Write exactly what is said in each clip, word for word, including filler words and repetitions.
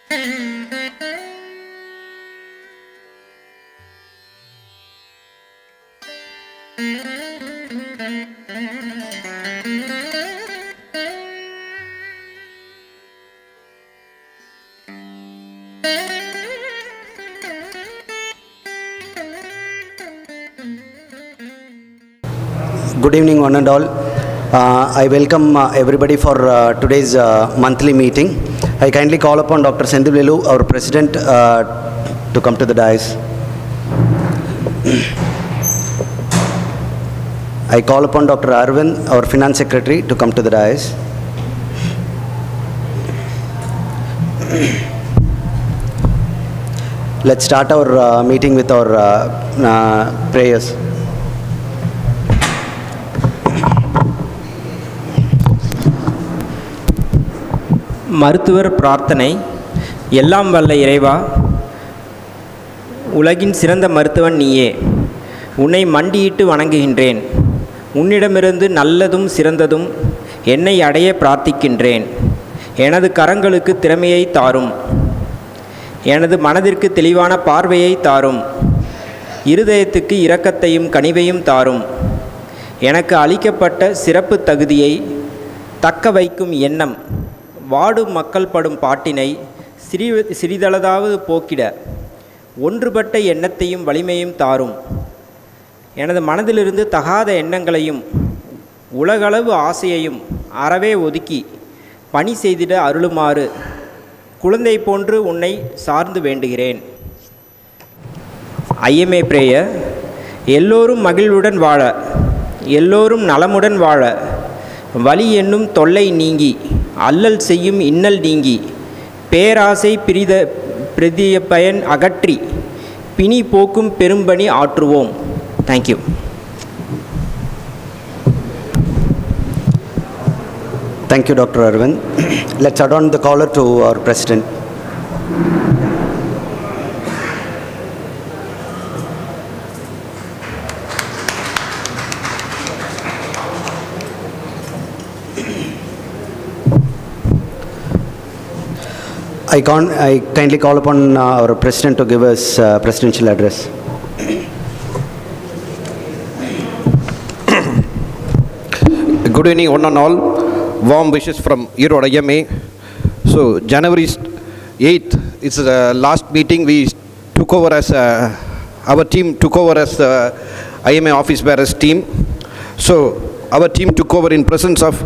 Good evening, one and all. Uh, I welcome uh, everybody for uh, today's uh, monthly meeting. I kindly call upon Doctor Sendil Velu, our President, uh, to come to the dais. I call upon Doctor Arvind, our Finance Secretary, to come to the dais. Let's start our uh, meeting with our uh, uh, prayers. மருத்துவர் பிரார்த்தனை. எல்லாம் வல்ல இறைவா, உலகின் சிறந்த மருத்துவன் நீயே. உன்னை மண்டியிட்டு வணங்குகின்றேன். உன்னிடமிருந்து நல்லதும் சிறந்ததும் என்னை அடைய பிரார்த்திக்கின்றேன். எனது கரங்களுக்கு திறமையை தாரும். எனது மனதிற்கு தெளிவான பார்வையை தாரும். இருதயத்துக்கு இரக்கத்தையும் கனிவையும் தாரும். எனக்கு அளிக்கப்பட்ட சிறப்பு தகுதியை தக்க வைக்கும் எண்ணம், வாடும் மக்கள் படும் பாட்டினை சிறி சிறிதளதாவது போக்கிட ஒன்றுபட்ட எண்ணத்தையும் வலிமையும் தாரும். எனது மனதிலிருந்து தகாத எண்ணங்களையும் உலகளவு ஆசையையும் அறவே ஒதுக்கி பணி செய்திட அருளுமாறு குழந்தை போன்று உன்னை சார்ந்து வேண்டுகிறேன். IMA prayer. எல்லோரும் மகிழ்வுடன் வாழ, எல்லோரும் நலமுடன் வாழ, வலி என்னும் தொல்லை நீங்கி, அல்லல் செய்யும் இன்னல் நீங்கி, பேராசை பிரித பிரதிய பயன் அகற்றி, பிணி போக்கும் பெரும்பணி ஆற்றுவோம். Thank you. Thank you, Doctor Arvind. Let's adjourn the caller to our President. I, con I kindly call upon uh, our President to give us uh, presidential address. Good evening, one and all. Warm wishes from Erode I M A. So, January eighth is the last meeting we took over as, uh, our team took over as the I M A office bearers team. So, our team took over in presence of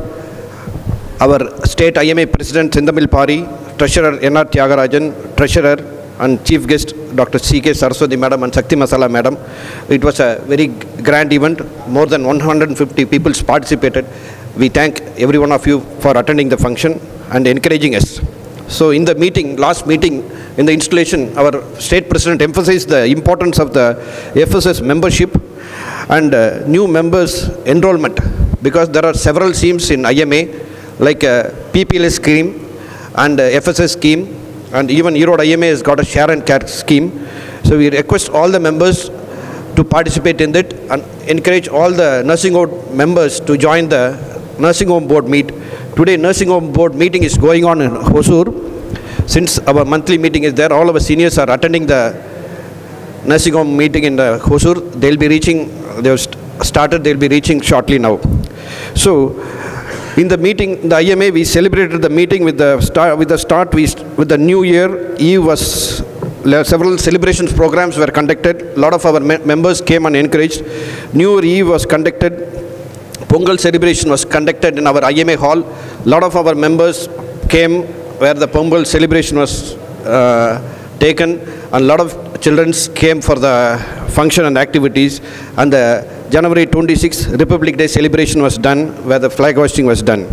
our state I M A President Sendamil Pari, Treasurer N R Tyagarajan, Treasurer and Chief Guest Doctor C K Saraswati Madam and Sakti Masala Madam. It was a very grand event. More than one hundred fifty people participated. We thank every one of you for attending the function and encouraging us. So in the meeting, last meeting, in the installation, our state president emphasized the importance of the F S S membership and uh, new members enrollment, because there are several schemes in I M A like a P P L S scheme and uh, F S S scheme, and even Erode I M A has got a share and care scheme. So we request all the members to participate in that and encourage all the nursing home members to join the nursing home board meet. Today nursing home board meeting is going on in Hosur. Since our monthly meeting is there, all our seniors are attending the nursing home meeting in the Hosur. They'll be reaching, they have st started, they'll be reaching shortly now. So in the meeting, the I M A, we celebrated the meeting with the start, with the start, we, with the New Year Eve was, several celebrations programs were conducted. A lot of our me members came and encouraged. New Year Eve was conducted. Pongal celebration was conducted in our I M A hall. A lot of our members came where the Pongal celebration was uh, taken, and a lot of children came for the function and activities. And the January twenty-sixth Republic Day celebration was done where the flag hoisting was done.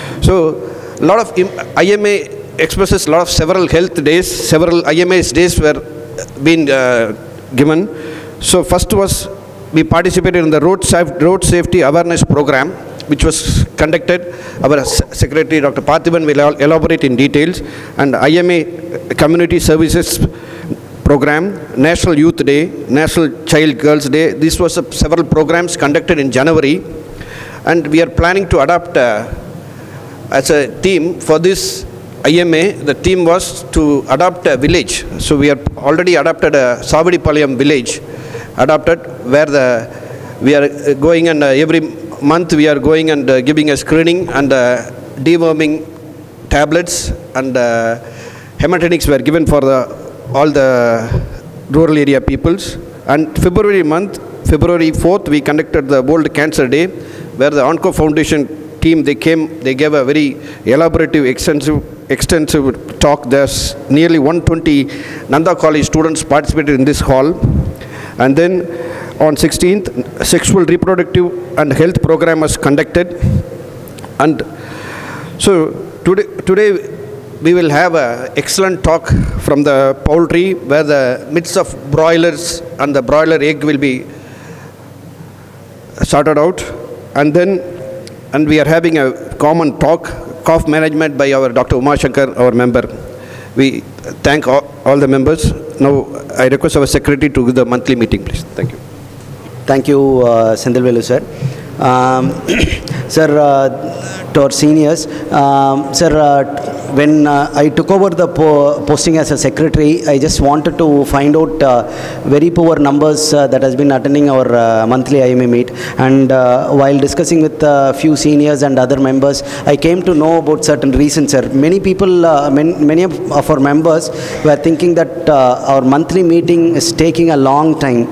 So a lot of I M A expresses a lot of several health days, several I M A's days were being uh, given. So first was, we participated in the road, saf road safety awareness program, which was conducted. Our Secretary Doctor Parthiban will elaborate in details. And I M A Community Services Program, National Youth Day, National Child Girls Day. This was a, several programs conducted in January. And we are planning to adopt uh, as a theme for this I M A, the theme was to adopt a village. So we have already adopted a Savadipalayam village, adopted where the we are going and uh, every month we are going and uh, giving a screening and uh, deworming tablets and uh, hematinics were given for the all the rural area peoples. And February month, February fourth, we conducted the World Cancer Day, where the Onco Foundation team, they came, they gave a very elaborative, extensive, extensive talk. There's nearly one hundred twenty Nanda College students participated in this hall. And then on sixteenth, sexual, reproductive and health program was conducted. And so today, today we will have an excellent talk from the poultry, where the myths of broilers and the broiler egg will be sorted out. And then, and we are having a common talk, cough management, by our Doctor Uma Shankar, our member. We thank all, all the members. Now, I request our secretary to give the monthly meeting, please. Thank you. Thank you, uh, Sendilvelu sir. Um, sir, uh, to our seniors, um, sir, uh, when uh, I took over the po posting as a secretary, I just wanted to find out uh, very poor numbers uh, that has been attending our uh, monthly I M A meet. And uh, while discussing with a uh, few seniors and other members, I came to know about certain reasons, sir. Many people, uh, many, many of our members were thinking that uh, our monthly meeting is taking a long time.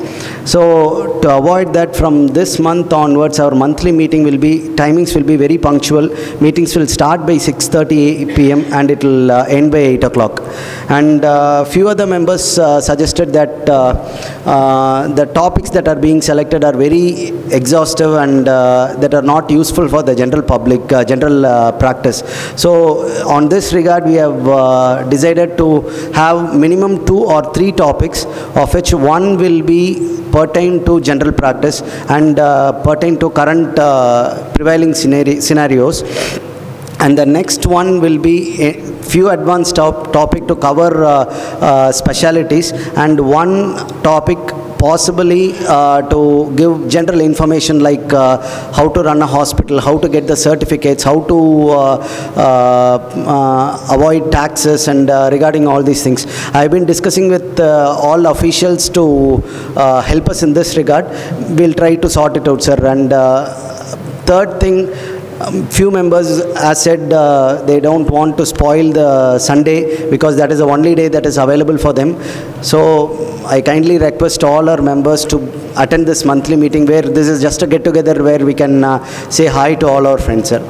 So to avoid that, from this month onwards, our monthly meeting will be, timings will be very punctual. Meetings will start by six thirty p m and it will uh, end by eight o'clock. And uh, few other members uh, suggested that uh, uh, the topics that are being selected are very exhaustive and uh, that are not useful for the general public, uh, general uh, practice. So on this regard, we have uh, decided to have minimum two or three topics, of which one will be pertain to general practice and uh, pertain to current uh, prevailing scenario, scenarios. And the next one will be a few advanced top topic to cover uh, uh, specialities, and one topic possibly uh, to give general information like uh, how to run a hospital, how to get the certificates, how to uh, uh, uh, avoid taxes, and uh, regarding all these things. I've been discussing with uh, all officials to uh, help us in this regard. We'll try to sort it out, sir. And uh, third thing, Um, few members have said uh, they don't want to spoil the Sunday because that is the only day that is available for them. So I kindly request all our members to attend this monthly meeting, where this is just a get-together where we can uh, say hi to all our friends, sir.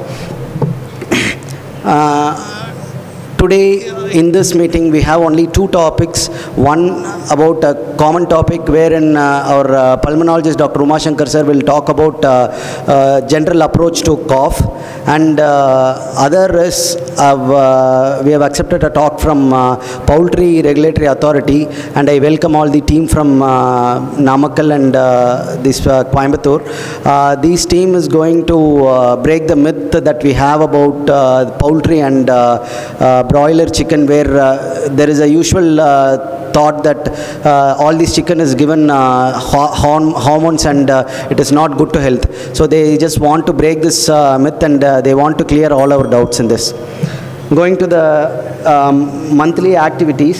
Uh, Today in this meeting we have only two topics. One about a common topic wherein uh, our uh, pulmonologist Doctor Uma Shankar sir will talk about uh, uh, general approach to cough, and uh, other is uh, uh, we have accepted a talk from uh, Poultry Regulatory Authority, and I welcome all the team from uh, Namakkal and uh, this uh, Coimbatore. Uh, this team is going to uh, break the myth that we have about uh, poultry and uh, uh, broiler chicken, where uh, there is a usual uh, thought that uh, all this chicken is given uh, horm hormones and uh, it is not good to health. So they just want to break this uh, myth, and uh, they want to clear all our doubts in this. Going to the um, monthly activities.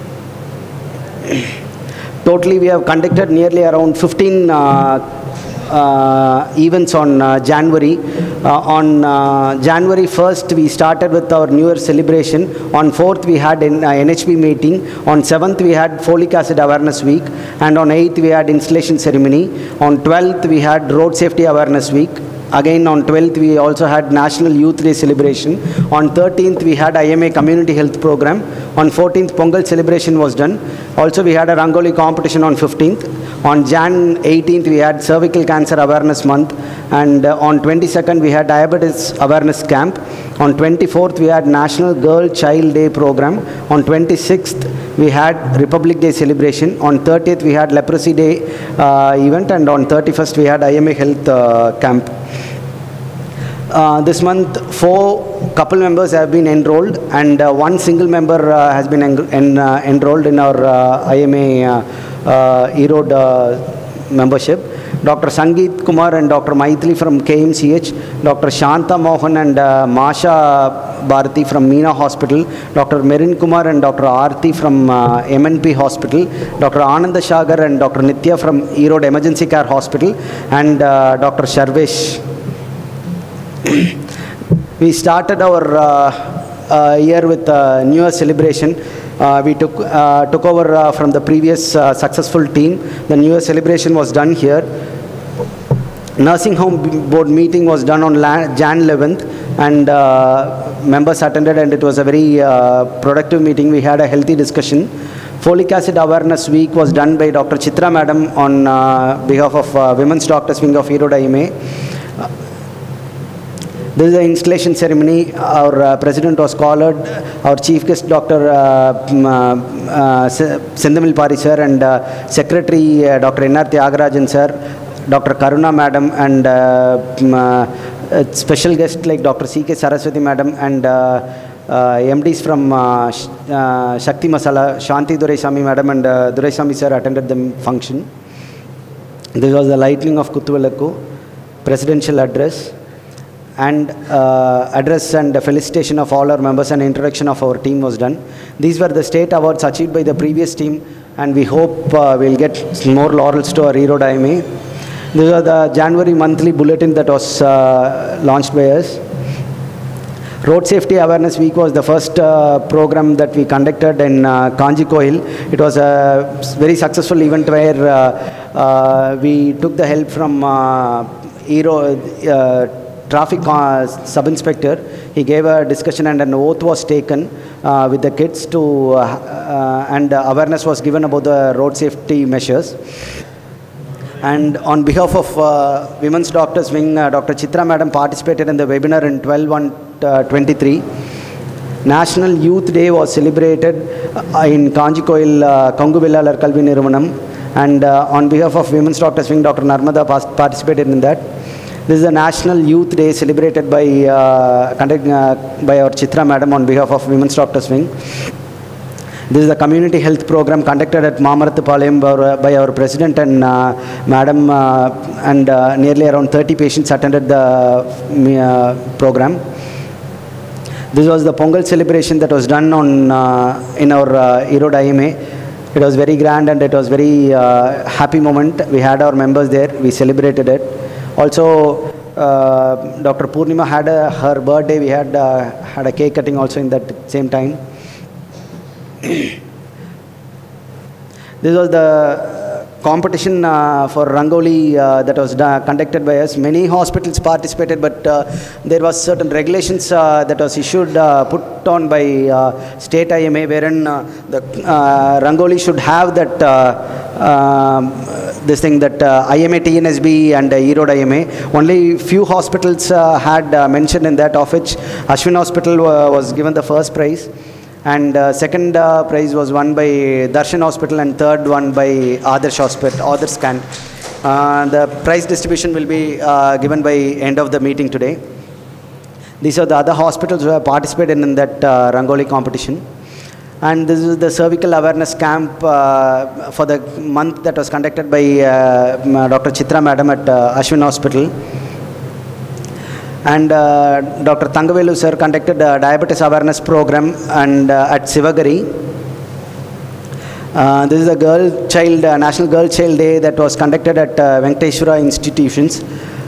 Totally we have conducted nearly around fifteen uh, Uh, events on uh, January. Uh, on uh, January first, we started with our New Year celebration. On fourth, we had an uh, N H B meeting. On seventh, we had Folic Acid Awareness Week. And on eighth, we had installation ceremony. On twelfth, we had Road Safety Awareness Week. Again on twelfth, we also had National Youth Day celebration. On thirteenth, we had I M A Community Health Program. On fourteenth, Pongal celebration was done. Also, we had a Rangoli competition on fifteenth. On January eighteenth, we had Cervical Cancer Awareness Month. And uh, on twenty-second, we had Diabetes Awareness Camp. On twenty-fourth, we had National Girl Child Day Program. On twenty-sixth, we had Republic Day celebration. On thirtieth, we had Leprosy Day uh, event. And on thirty-first, we had I M A Health uh, Camp. Uh, this month, four couple members have been enrolled, and uh, one single member uh, has been en en uh, enrolled in our uh, I M A uh, uh, Erode uh, membership. Doctor Sangeet Kumar and Doctor Maithili from K M C H, Doctor Shanta Mohan and uh, Masha Bharati from Meena Hospital, Doctor Merin Kumar and Doctor Aarti from uh, M N P Hospital, Doctor Ananda Shagar and Doctor Nitya from Erode Emergency Care Hospital, and uh, Doctor Sharvesh. We started our uh, uh, year with a New Year celebration. Uh, we took, uh, took over uh, from the previous uh, successful team. The New Year celebration was done here. Nursing home board meeting was done on January eleventh, and uh, members attended, and it was a very uh, productive meeting. We had a healthy discussion. Folic acid awareness week was done by Doctor Chitra Madam on uh, behalf of uh, Women's Doctors Wing of Erode I M A. This is the installation ceremony. Our uh, president was called, our chief guest Doctor uh, uh, Sendamil Pari sir, and uh, secretary uh, Doctor N R Tyagarajan sir, Doctor Karuna madam, and uh, uh, special guest like Doctor C K Saraswati madam, and uh, uh, M Ds from uh, uh, Shakti Masala, Shanti Duraisamy madam, and uh, Duraisamy sir attended the function. This was the lightning of Kuthuvilakku, presidential address, and uh, address and felicitation of all our members and introduction of our team was done. These were the state awards achieved by the previous team, and we hope uh, we'll get more laurels to our Erode I M A. These are the January monthly bulletin that was uh, launched by us. Road Safety Awareness Week was the first uh, program that we conducted in uh, Kanjikoil. It was a very successful event where uh, uh, we took the help from uh, Erode, uh, Traffic uh, Sub-Inspector. He gave a discussion, and an oath was taken uh, with the kids to, uh, uh, and uh, awareness was given about the road safety measures. And on behalf of uh, Women's Doctors Wing, uh, Doctor Chitra Madam participated in the webinar in twelve one twenty-three. National Youth Day was celebrated uh, in Kanjikoil, uh, Konguvillalar Kalvi Niruvanam, and uh, on behalf of Women's Doctors Wing, Doctor Narmada participated in that. This is a National Youth Day celebrated by, uh, conduct, uh, by our Chitra Madam on behalf of Women's Doctors Wing. This is the community health program conducted at Mamarathupalayam by our president and uh, madam, uh, and uh, nearly around thirty patients attended the uh, program. This was the Pongal celebration that was done on uh, in our uh, Erode I M A. It was very grand, and it was very uh, happy moment. We had our members there. We celebrated it. Also, uh, Doctor Purnima had a, her birthday. We had uh, had a cake cutting also in that same time. This was the competition uh, for Rangoli uh, that was uh, conducted by us. Many hospitals participated, but uh, there was certain regulations uh, that was issued, uh, put on by uh, state I M A, wherein uh, the uh, Rangoli should have that uh, um, this thing that uh, I M A T N S B and uh, Erode I M A. Only few hospitals uh, had uh, mentioned in that, of which Ashwin Hospital uh, was given the first prize. And uh, second uh, prize was won by Darshan Hospital, and third one by Adarsh Hospital, Adarsh Scan. Uh, the prize distribution will be uh, given by end of the meeting today. These are the other hospitals who have participated in that uh, Rangoli competition. And this is the cervical awareness camp uh, for the month that was conducted by uh, Doctor Chitra Madam at uh, Ashwin Hospital. And uh, Doctor Thangavelu sir conducted a diabetes awareness program and uh, at Sivagari. Uh, this is a girl child uh, National Girl Child Day that was conducted at uh, Venkateshwara institutions.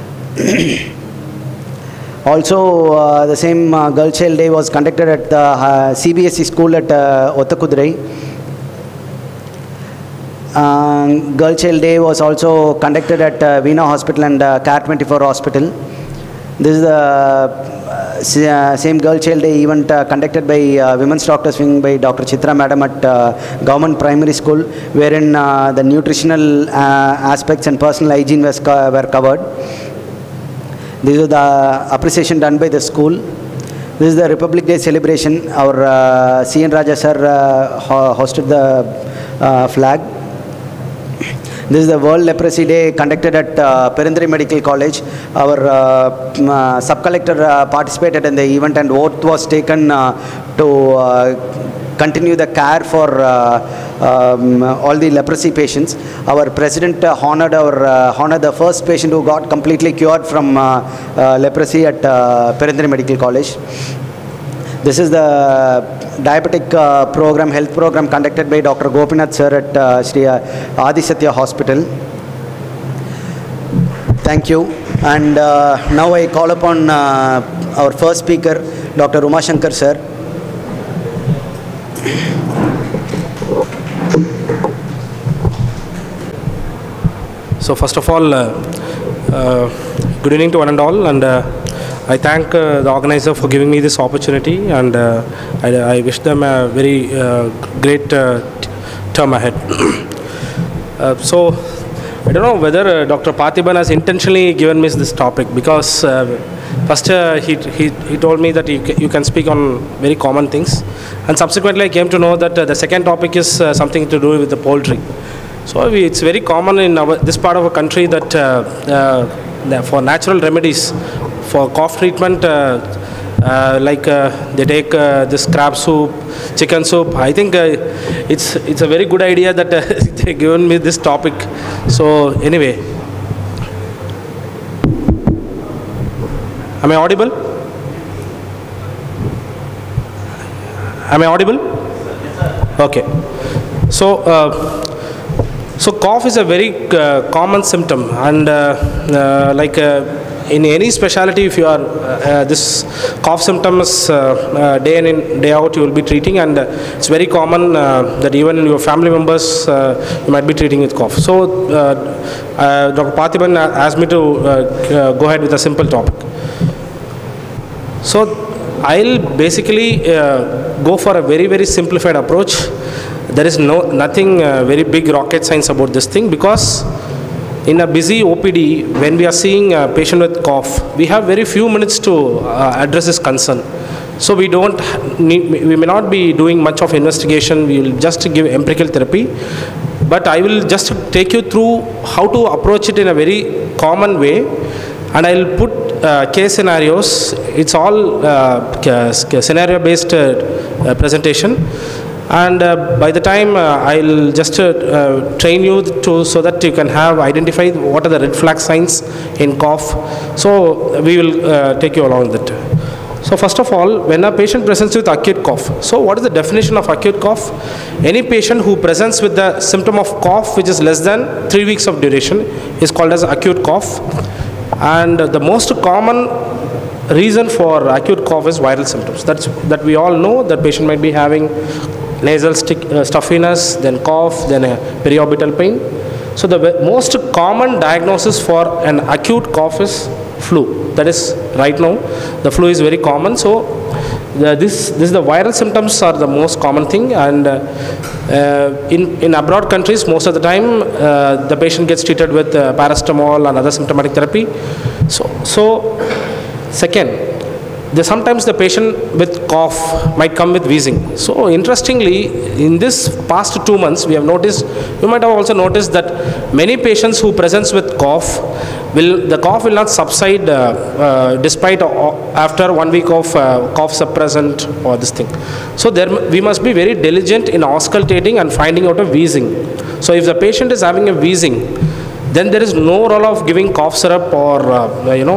Also, uh, the same uh, Girl Child Day was conducted at the uh, C B S E school at uh, Ottakudurai. Uh, Girl Child Day was also conducted at uh, Veena Hospital and uh, Care twenty-four Hospital. This is the uh, same Girl Child Day event uh, conducted by uh, Women's Doctors Wing by Doctor Chitra Madam at uh, Government Primary School, wherein uh, the nutritional uh, aspects and personal hygiene was co were covered. This is the appreciation done by the school. This is the Republic Day celebration. Our uh, C N Raja sir uh, ho hosted the uh, flag. This is the World Leprosy Day conducted at uh, Perindri Medical College. Our uh, uh, sub-collector uh, participated in the event, and oath was taken uh, to uh, continue the care for uh, um, all the leprosy patients. Our president uh, honored our uh, honored the first patient who got completely cured from uh, uh, leprosy at uh, Perindre Medical College. This is the diabetic uh, program, health program conducted by Doctor Gopinath sir at uh, Sri Adi Satya Hospital. Thank you. And uh, now I call upon uh, our first speaker, Doctor Uma Shankar sir. So first of all, uh, uh, good evening to one and all, and uh, I thank uh, the organizer for giving me this opportunity, and uh, I, I wish them a very uh, great uh, term ahead. uh, so I don't know whether uh, Doctor Parthiban has intentionally given me this topic, because uh, first uh, he, he, he told me that you, you can speak on very common things, and subsequently I came to know that uh, the second topic is uh, something to do with the poultry. So we, it's very common in our, this part of a country that uh, uh, for natural remedies, for cough treatment, uh, uh, like uh, they take uh, this crab soup, chicken soup. I think uh, it's it's a very good idea that uh, they given me this topic. So anyway, am I audible? Am I audible? Okay. So. Uh, So cough is a very uh, common symptom, and uh, uh, like uh, in any specialty, if you are uh, this cough symptoms uh, uh, day in and day out, you will be treating, and uh, it's very common uh, that even your family members uh, you might be treating with cough. So uh, uh, Doctor Parthiban asked me to uh, uh, go ahead with a simple topic. So I'll basically uh, go for a very very simplified approach. There is no nothing uh, very big rocket science about this thing, because in a busy O P D, when we are seeing a patient with cough, we have very few minutes to uh, address his concern. So we don't need, we may not be doing much of investigation. We will just give empirical therapy, but I will just take you through how to approach it in a very common way, and I will put uh, case scenarios. It's all uh, scenario based uh, presentation. And uh, by the time uh, I'll just uh, uh, train you to, so that you can have identified what are the red flag signs in cough. So we will uh, take you along with that. So first of all, when a patient presents with acute cough, so what is the definition of acute cough? Any patient who presents with the symptom of cough which is less than three weeks of duration is called as acute cough. And uh, the most common reason for acute cough is viral symptoms. That's, that we all know that patient might be having nasal stick, uh, stuffiness, then cough, then a periorbital pain. So the most common diagnosis for an acute cough is flu. That is right now, the flu is very common. So the, this, this the viral symptoms are the most common thing, and uh, uh, in, in abroad countries, most of the time uh, the patient gets treated with uh, paracetamol and other symptomatic therapy. So, so second, The, sometimes the patient with cough might come with wheezing. So interestingly, in this past two months, we have noticed, you might have also noticed that many patients who presents with cough, will the cough will not subside uh, uh, despite uh, after one week of uh, cough suppressant or this thing. So there, we must be very diligent in auscultating and finding out a wheezing. So if the patient is having a wheezing, then there is no role of giving cough syrup or uh, you know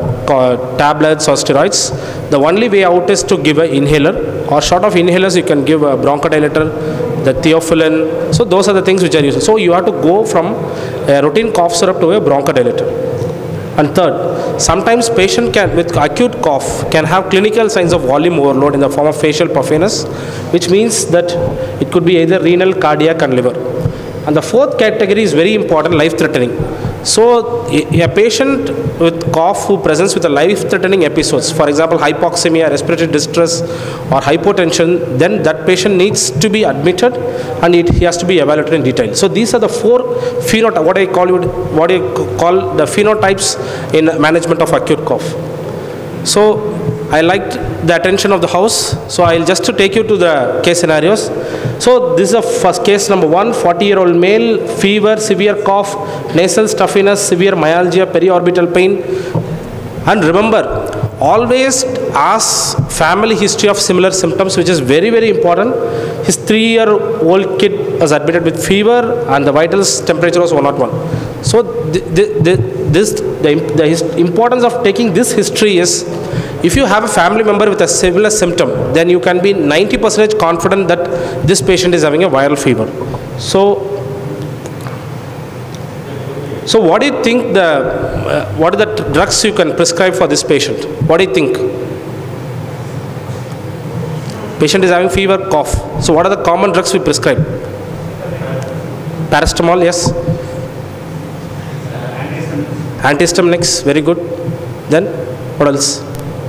uh, tablets or steroids. The only way out is to give an inhaler, or short of inhalers you can give a bronchodilator, the theophylline. So those are the things which are used. So you have to go from a routine cough syrup to a bronchodilator. And third, sometimes patient can with acute cough can have clinical signs of volume overload in the form of facial puffiness, which means that it could be either renal, cardiac and liver. And the fourth category is very important, life-threatening. So a, a patient with cough who presents with a life-threatening episodes, for example, hypoxemia, respiratory distress or hypotension, then that patient needs to be admitted and it, he has to be evaluated in detail. So these are the four phenotypes, what I call it, what I call the phenotypes in management of acute cough. So I liked the attention of the house, so I'll just to take you to the case scenarios. So this is a first case number one, forty year old male, fever, severe cough, nasal stuffiness, severe myalgia, periorbital pain. And remember, always ask family history of similar symptoms, which is very, very important. His three-year-old kid was admitted with fever and the vitals temperature was one oh one. So the, the, the, this, the, the importance of taking this history is, if you have a family member with a similar symptom, then you can be ninety percent confident that this patient is having a viral fever. So, so what do you think the, uh, what are the drugs you can prescribe for this patient? What do you think? Patient is having fever, cough. So what are the common drugs we prescribe? Paracetamol, yes. Antihistaminics, very good. Then, what else?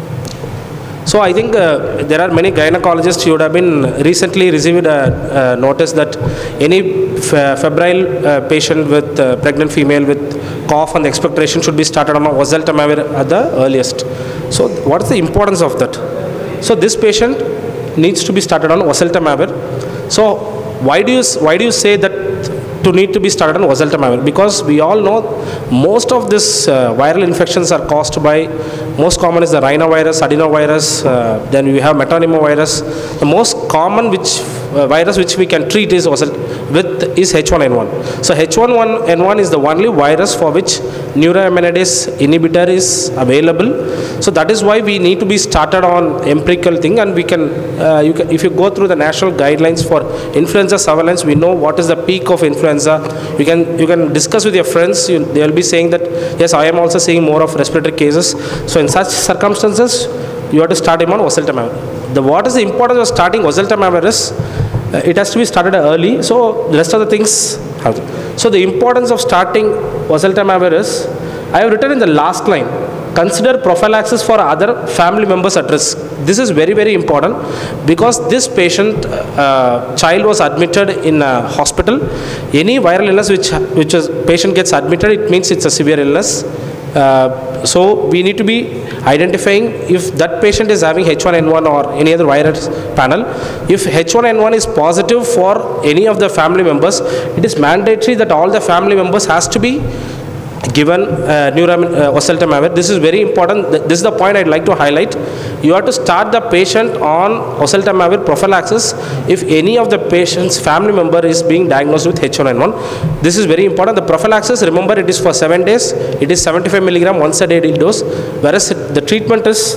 So I think uh, there are many gynecologists. You would have been recently received a, a notice that any febrile uh, patient with uh, pregnant female with cough and expectoration should be started on oseltamivir at the earliest. So what is the importance of that? So this patient needs to be started on oseltamivir. So why do you why do you say that to need to be started on oseltamivir? Because we all know most of this uh, viral infections are caused by, most common is the rhinovirus, adenovirus, uh, then we have metapneumovirus. The most common which uh, virus which we can treat is with is H one N one. So H one N one is the only virus for which neuraminidase inhibitor is available. So that is why we need to be started on empirical thing, and we can, uh, you can, if you go through the national guidelines for influenza surveillance, we know what is the peak of influenza. You can, you can discuss with your friends, you, they will be saying that, yes, I am also seeing more of respiratory cases. So in such circumstances, you have to start him on oseltamivir. The, what is the importance of starting oseltamivir is, uh, it has to be started early, so the rest of the things have to. So the importance of starting oseltamivir is, I have written in the last line, consider prophylaxis for other family members at risk. This is very, very important, because this patient, uh, child was admitted in a hospital. Any viral illness which, which a patient gets admitted, it means it's a severe illness. Uh, so we need to be identifying if that patient is having H one N one or any other virus panel. If H one N one is positive for any of the family members, it is mandatory that all the family members has to be given uh, uh, oseltamivir. This is very important. This is the point I'd like to highlight. You have to start the patient on oseltamivir prophylaxis if any of the patient's family member is being diagnosed with H one N one. This is very important. The prophylaxis, remember, it is for seven days. It is seventy-five milligram once a day dose, whereas it, the treatment is,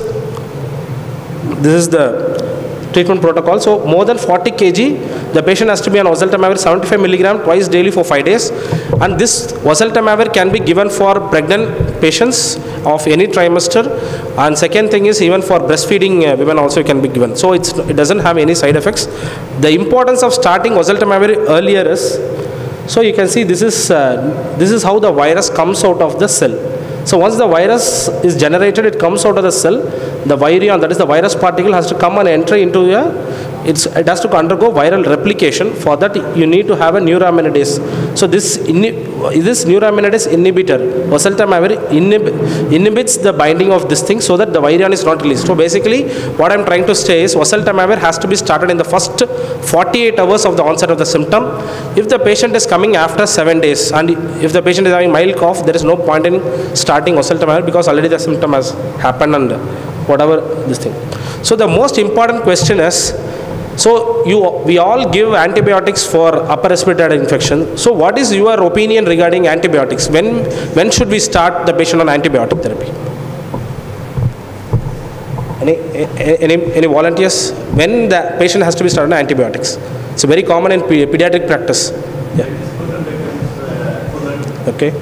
this is the treatment protocol. So more than forty kilograms, the patient has to be on oseltamivir seventy-five milligram twice daily for five days. And this oseltamivir can be given for pregnant patients of any trimester. And second thing is, even for breastfeeding uh, women also can be given. So it's, it doesn't have any side effects. The importance of starting oseltamivir earlier is, so you can see this is, uh, this is how the virus comes out of the cell. So once the virus is generated, it comes out of the cell. The virion, that is the virus particle, has to come and enter into a, it's, it has to undergo viral replication. For that, you need to have a neuraminidase. So this, this neuraminidase inhibitor, oseltamivir, inhib, inhibits the binding of this thing so that the virion is not released. So basically, what I'm trying to say is, oseltamivir has to be started in the first forty-eight hours of the onset of the symptom. If the patient is coming after seven days, and if the patient is having mild cough, there is no point in starting oseltamivir, because already the symptom has happened and whatever this thing. So the most important question is, so you, we all give antibiotics for upper respiratory infection. So what is your opinion regarding antibiotics? When, when should we start the patient on antibiotic therapy? Any, any, any volunteers? When the patient has to be started on antibiotics? It's very common in pediatric practice. Yeah. Okay.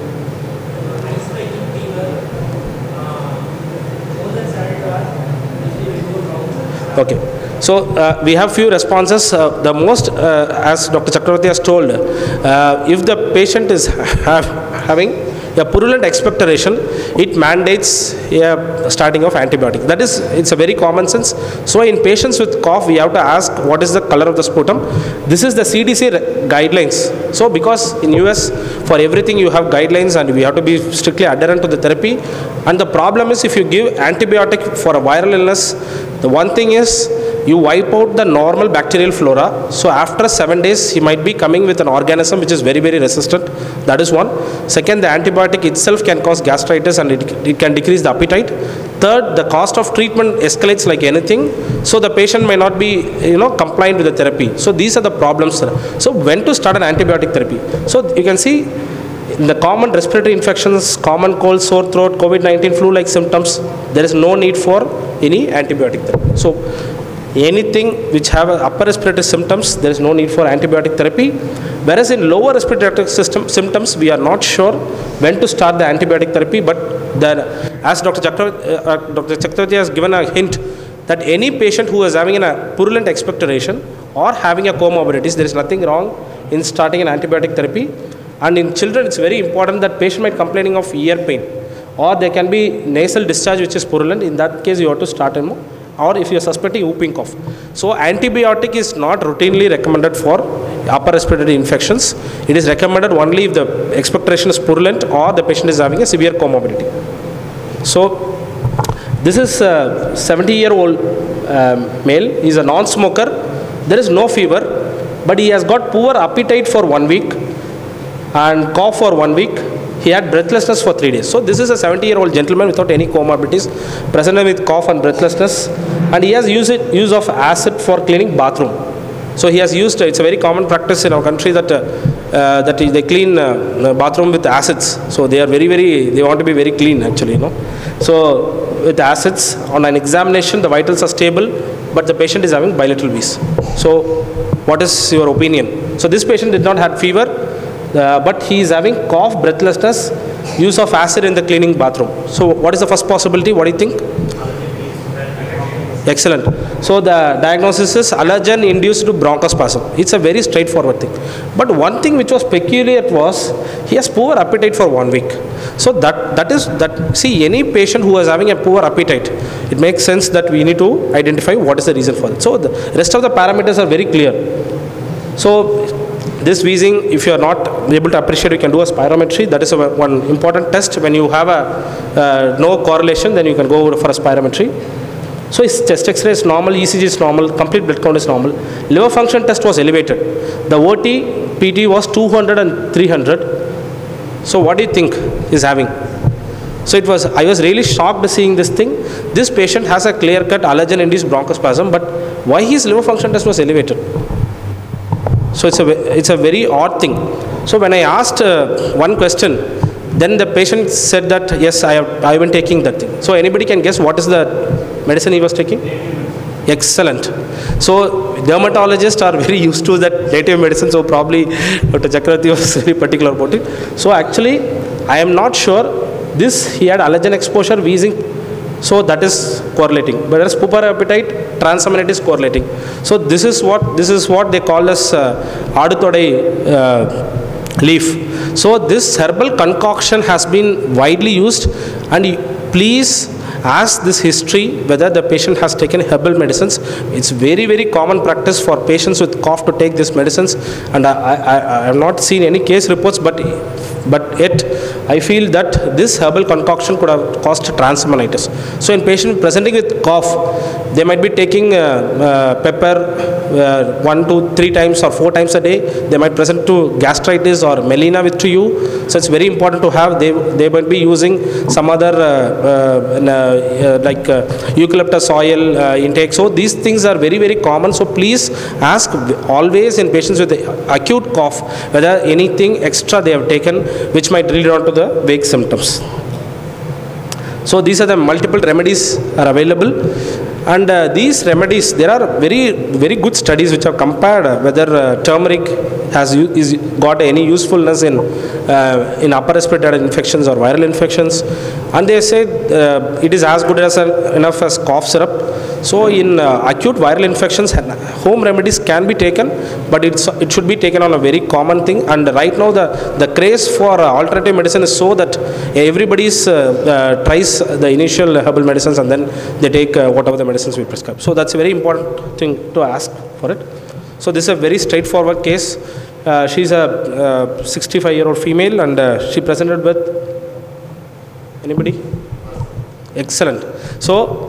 Okay. So uh, we have few responses. Uh, the most, uh, as Doctor Chakravarti has told, uh, if the patient is have, having a purulent expectoration, it mandates a starting of antibiotic. That is, it's a very common sense. So in patients with cough, we have to ask what is the color of the sputum. This is the C D C guidelines. So because in U S, for everything you have guidelines and we have to be strictly adherent to the therapy. And the problem is, if you give antibiotic for a viral illness, the one thing is, you wipe out the normal bacterial flora. So after seven days, he might be coming with an organism which is very, very resistant. That is one. Second, the antibiotic itself can cause gastritis and it, it can decrease the appetite. Third, the cost of treatment escalates like anything. So the patient may not be, you know, compliant with the therapy. So these are the problems. So when to start an antibiotic therapy? So you can see in the common respiratory infections, common cold, sore throat, COVID nineteen flu-like symptoms, there is no need for any antibiotic therapy. So anything which have upper respiratory symptoms, there is no need for antibiotic therapy. Whereas in lower respiratory system symptoms, we are not sure when to start the antibiotic therapy. But the, as Doctor Chakravarti, uh, Doctor Chakravarti has given a hint that any patient who is having a purulent expectoration or having a comorbidities, there is nothing wrong in starting an antibiotic therapy. And in children, it's very important that patient might complaining of ear pain, or there can be nasal discharge which is purulent. In that case, you have to start him. Or if you are suspecting whooping cough. So antibiotic is not routinely recommended for upper respiratory infections. It is recommended only if the expectoration is purulent or the patient is having a severe comorbidity. So this is a seventy year old um, male. He is a non-smoker. There is no fever, but he has got poor appetite for one week and cough for one week. He had breathlessness for three days. So this is a seventy year old gentleman without any comorbidities, presented with cough and breathlessness, and he has used it, use of acid for cleaning bathroom. So he has used, it's a very common practice in our country that uh, uh, that they clean uh, bathroom with acids. So they are very, very, they want to be very clean actually, you know. So with acids, on an examination, the vitals are stable, but the patient is having bilateral wheeze. So what is your opinion? So this patient did not have fever, Uh, but he is having cough, breathlessness, use of acid in the cleaning bathroom. So what is the first possibility? What do you think? Excellent. So the diagnosis is allergen induced bronchospasm. It's a very straightforward thing. But one thing which was peculiar was he has poor appetite for one week. So that that is that. See, any patient who is having a poor appetite, it makes sense that we need to identify what is the reason for it. So the rest of the parameters are very clear. So this wheezing, if you are not able to appreciate, you can do a spirometry. That is a, one important test. When you have a uh, no correlation, then you can go for a spirometry. So his chest X-ray is normal, E C G is normal, complete blood count is normal. Liver function test was elevated. The O T, P T was two hundred and three hundred. So what do you think is having? So it was, I was really shocked seeing this thing. This patient has a clear-cut allergen-induced bronchospasm, but why his liver function test was elevated? So it's a, it's a very odd thing. So when I asked uh, one question, then the patient said that, yes, I have, I have been taking that thing. So anybody can guess what is the medicine he was taking? Excellent. So dermatologists are very used to that native medicine, so probably Doctor Chakravarti was very particular about it. So actually, I am not sure this, he had allergen exposure, wheezing, so that is correlating. But whereas poor appetite, transaminitis is correlating. So this is what this is what they call as uh, Aduthodai uh, leaf. So this herbal concoction has been widely used, and please ask this history whether the patient has taken herbal medicines. It's very, very common practice for patients with cough to take these medicines, and I, I, I have not seen any case reports, but but yet I feel that this herbal concoction could have caused transaminitis. So in patient presenting with cough, they might be taking uh, uh, pepper uh, one, two, three times or four times a day. They might present to gastritis or melena with to you. So it's very important to have, they, they might be using some other uh, uh, uh, like uh, eucalyptus oil uh, intake. So these things are very, very common. So please ask always in patients with acute cough whether anything extra they have taken which might lead on to the vague symptoms. So these are the multiple remedies are available, and uh, these remedies, there are very, very good studies which have compared uh, whether uh, turmeric has is got any usefulness in uh, in upper respiratory infections or viral infections, and they say uh, it is as good as uh, enough as cough syrup. So in uh, acute viral infections, home remedies can be taken, but it's, it should be taken on a very common thing. And right now the, the craze for uh, alternative medicine is so that everybody uh, uh, tries the initial herbal medicines and then they take uh, whatever the medicines we prescribe. So that's a very important thing to ask for it. So this is a very straightforward case. Uh, she's a sixty-five year old female, and uh, she presented with, anybody? Excellent. So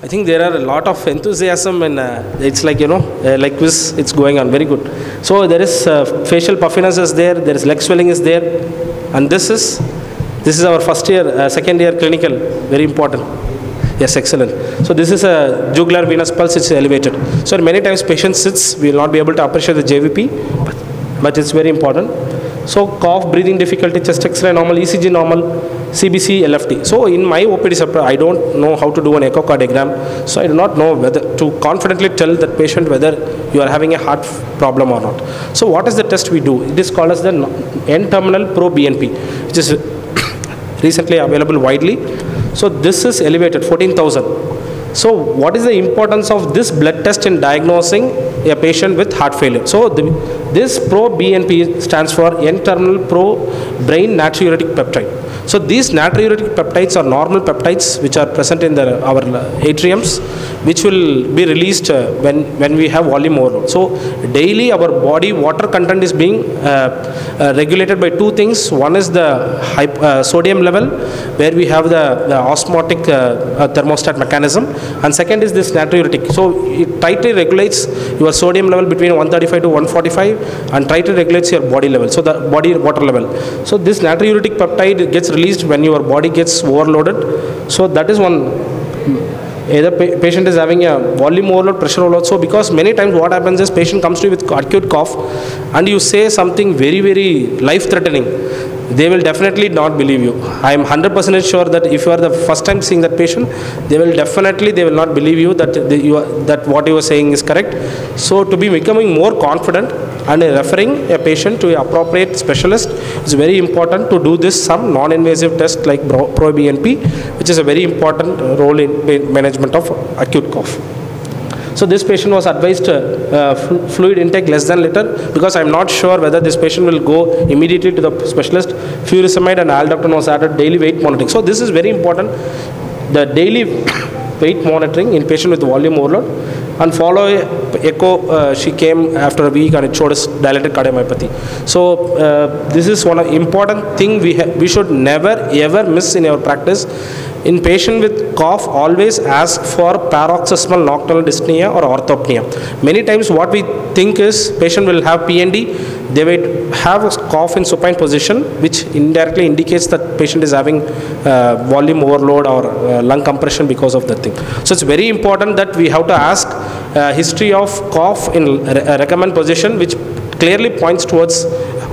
I think there are a lot of enthusiasm and uh, it's like, you know, uh, like this, it's going on very good. So there is uh, facial puffiness is there, there is leg swelling is there, and this is, this is our first year, uh, second year clinical, very important. Yes, excellent. So this is a jugular venous pulse, it's elevated. So many times patient sits, we will not be able to appreciate the J V P, but, but it's very important. So cough, breathing difficulty, chest X-ray normal, E C G normal, C B C, L F T. So in my O P D, I don't know how to do an echocardiogram. So I do not know whether to confidently tell that patient whether you are having a heart problem or not. So what is the test we do? It is called as the N-terminal pro B N P, which is recently available widely. So this is elevated, fourteen thousand. So what is the importance of this blood test in diagnosing a patient with heart failure? So the, this pro B N P stands for N-terminal pro brain natriuretic peptide. So these natriuretic peptides are normal peptides which are present in the, our atriums, which will be released uh, when, when we have volume overload. So daily our body water content is being uh, uh, regulated by two things. One is the high, uh, sodium level, where we have the, the osmotic uh, uh, thermostat mechanism, and second is this natriuretic. So it tightly regulates your sodium level between one thirty-five to one forty-five and tightly regulates your body level, so the body water level. So this natriuretic peptide gets released when your body gets overloaded. So that is one. Either pa patient is having a volume overload, pressure overload. So because many times what happens is patient comes to you with acute cough and you say something very, very life-threatening, they will definitely not believe you. I am one hundred percent sure that if you are the first time seeing that patient, they will definitely, they will not believe you that, the, you are, that what you are saying is correct. So to be becoming more confident and referring a patient to an appropriate specialist, it's very important to do this some non-invasive test like pro B N P, which is a very important role in management of acute cough. So this patient was advised uh, fluid intake less than liter, because I am not sure whether this patient will go immediately to the specialist. Furosemide and aldactone was added, daily weight monitoring. So this is very important, the daily weight monitoring in patient with volume overload, and follow echo. Uh, she came after a week and it showed us dilated cardiomyopathy. So uh, this is one important thing we we should never ever miss in our practice. In patient with cough, always ask for paroxysmal nocturnal dyspnea or orthopnea. Many times what we think is patient will have P N D, they will have a cough in supine position, which indirectly indicates that patient is having uh, volume overload or uh, lung compression because of that thing. So it's very important that we have to ask uh, history of cough in re recommend position, which clearly points towards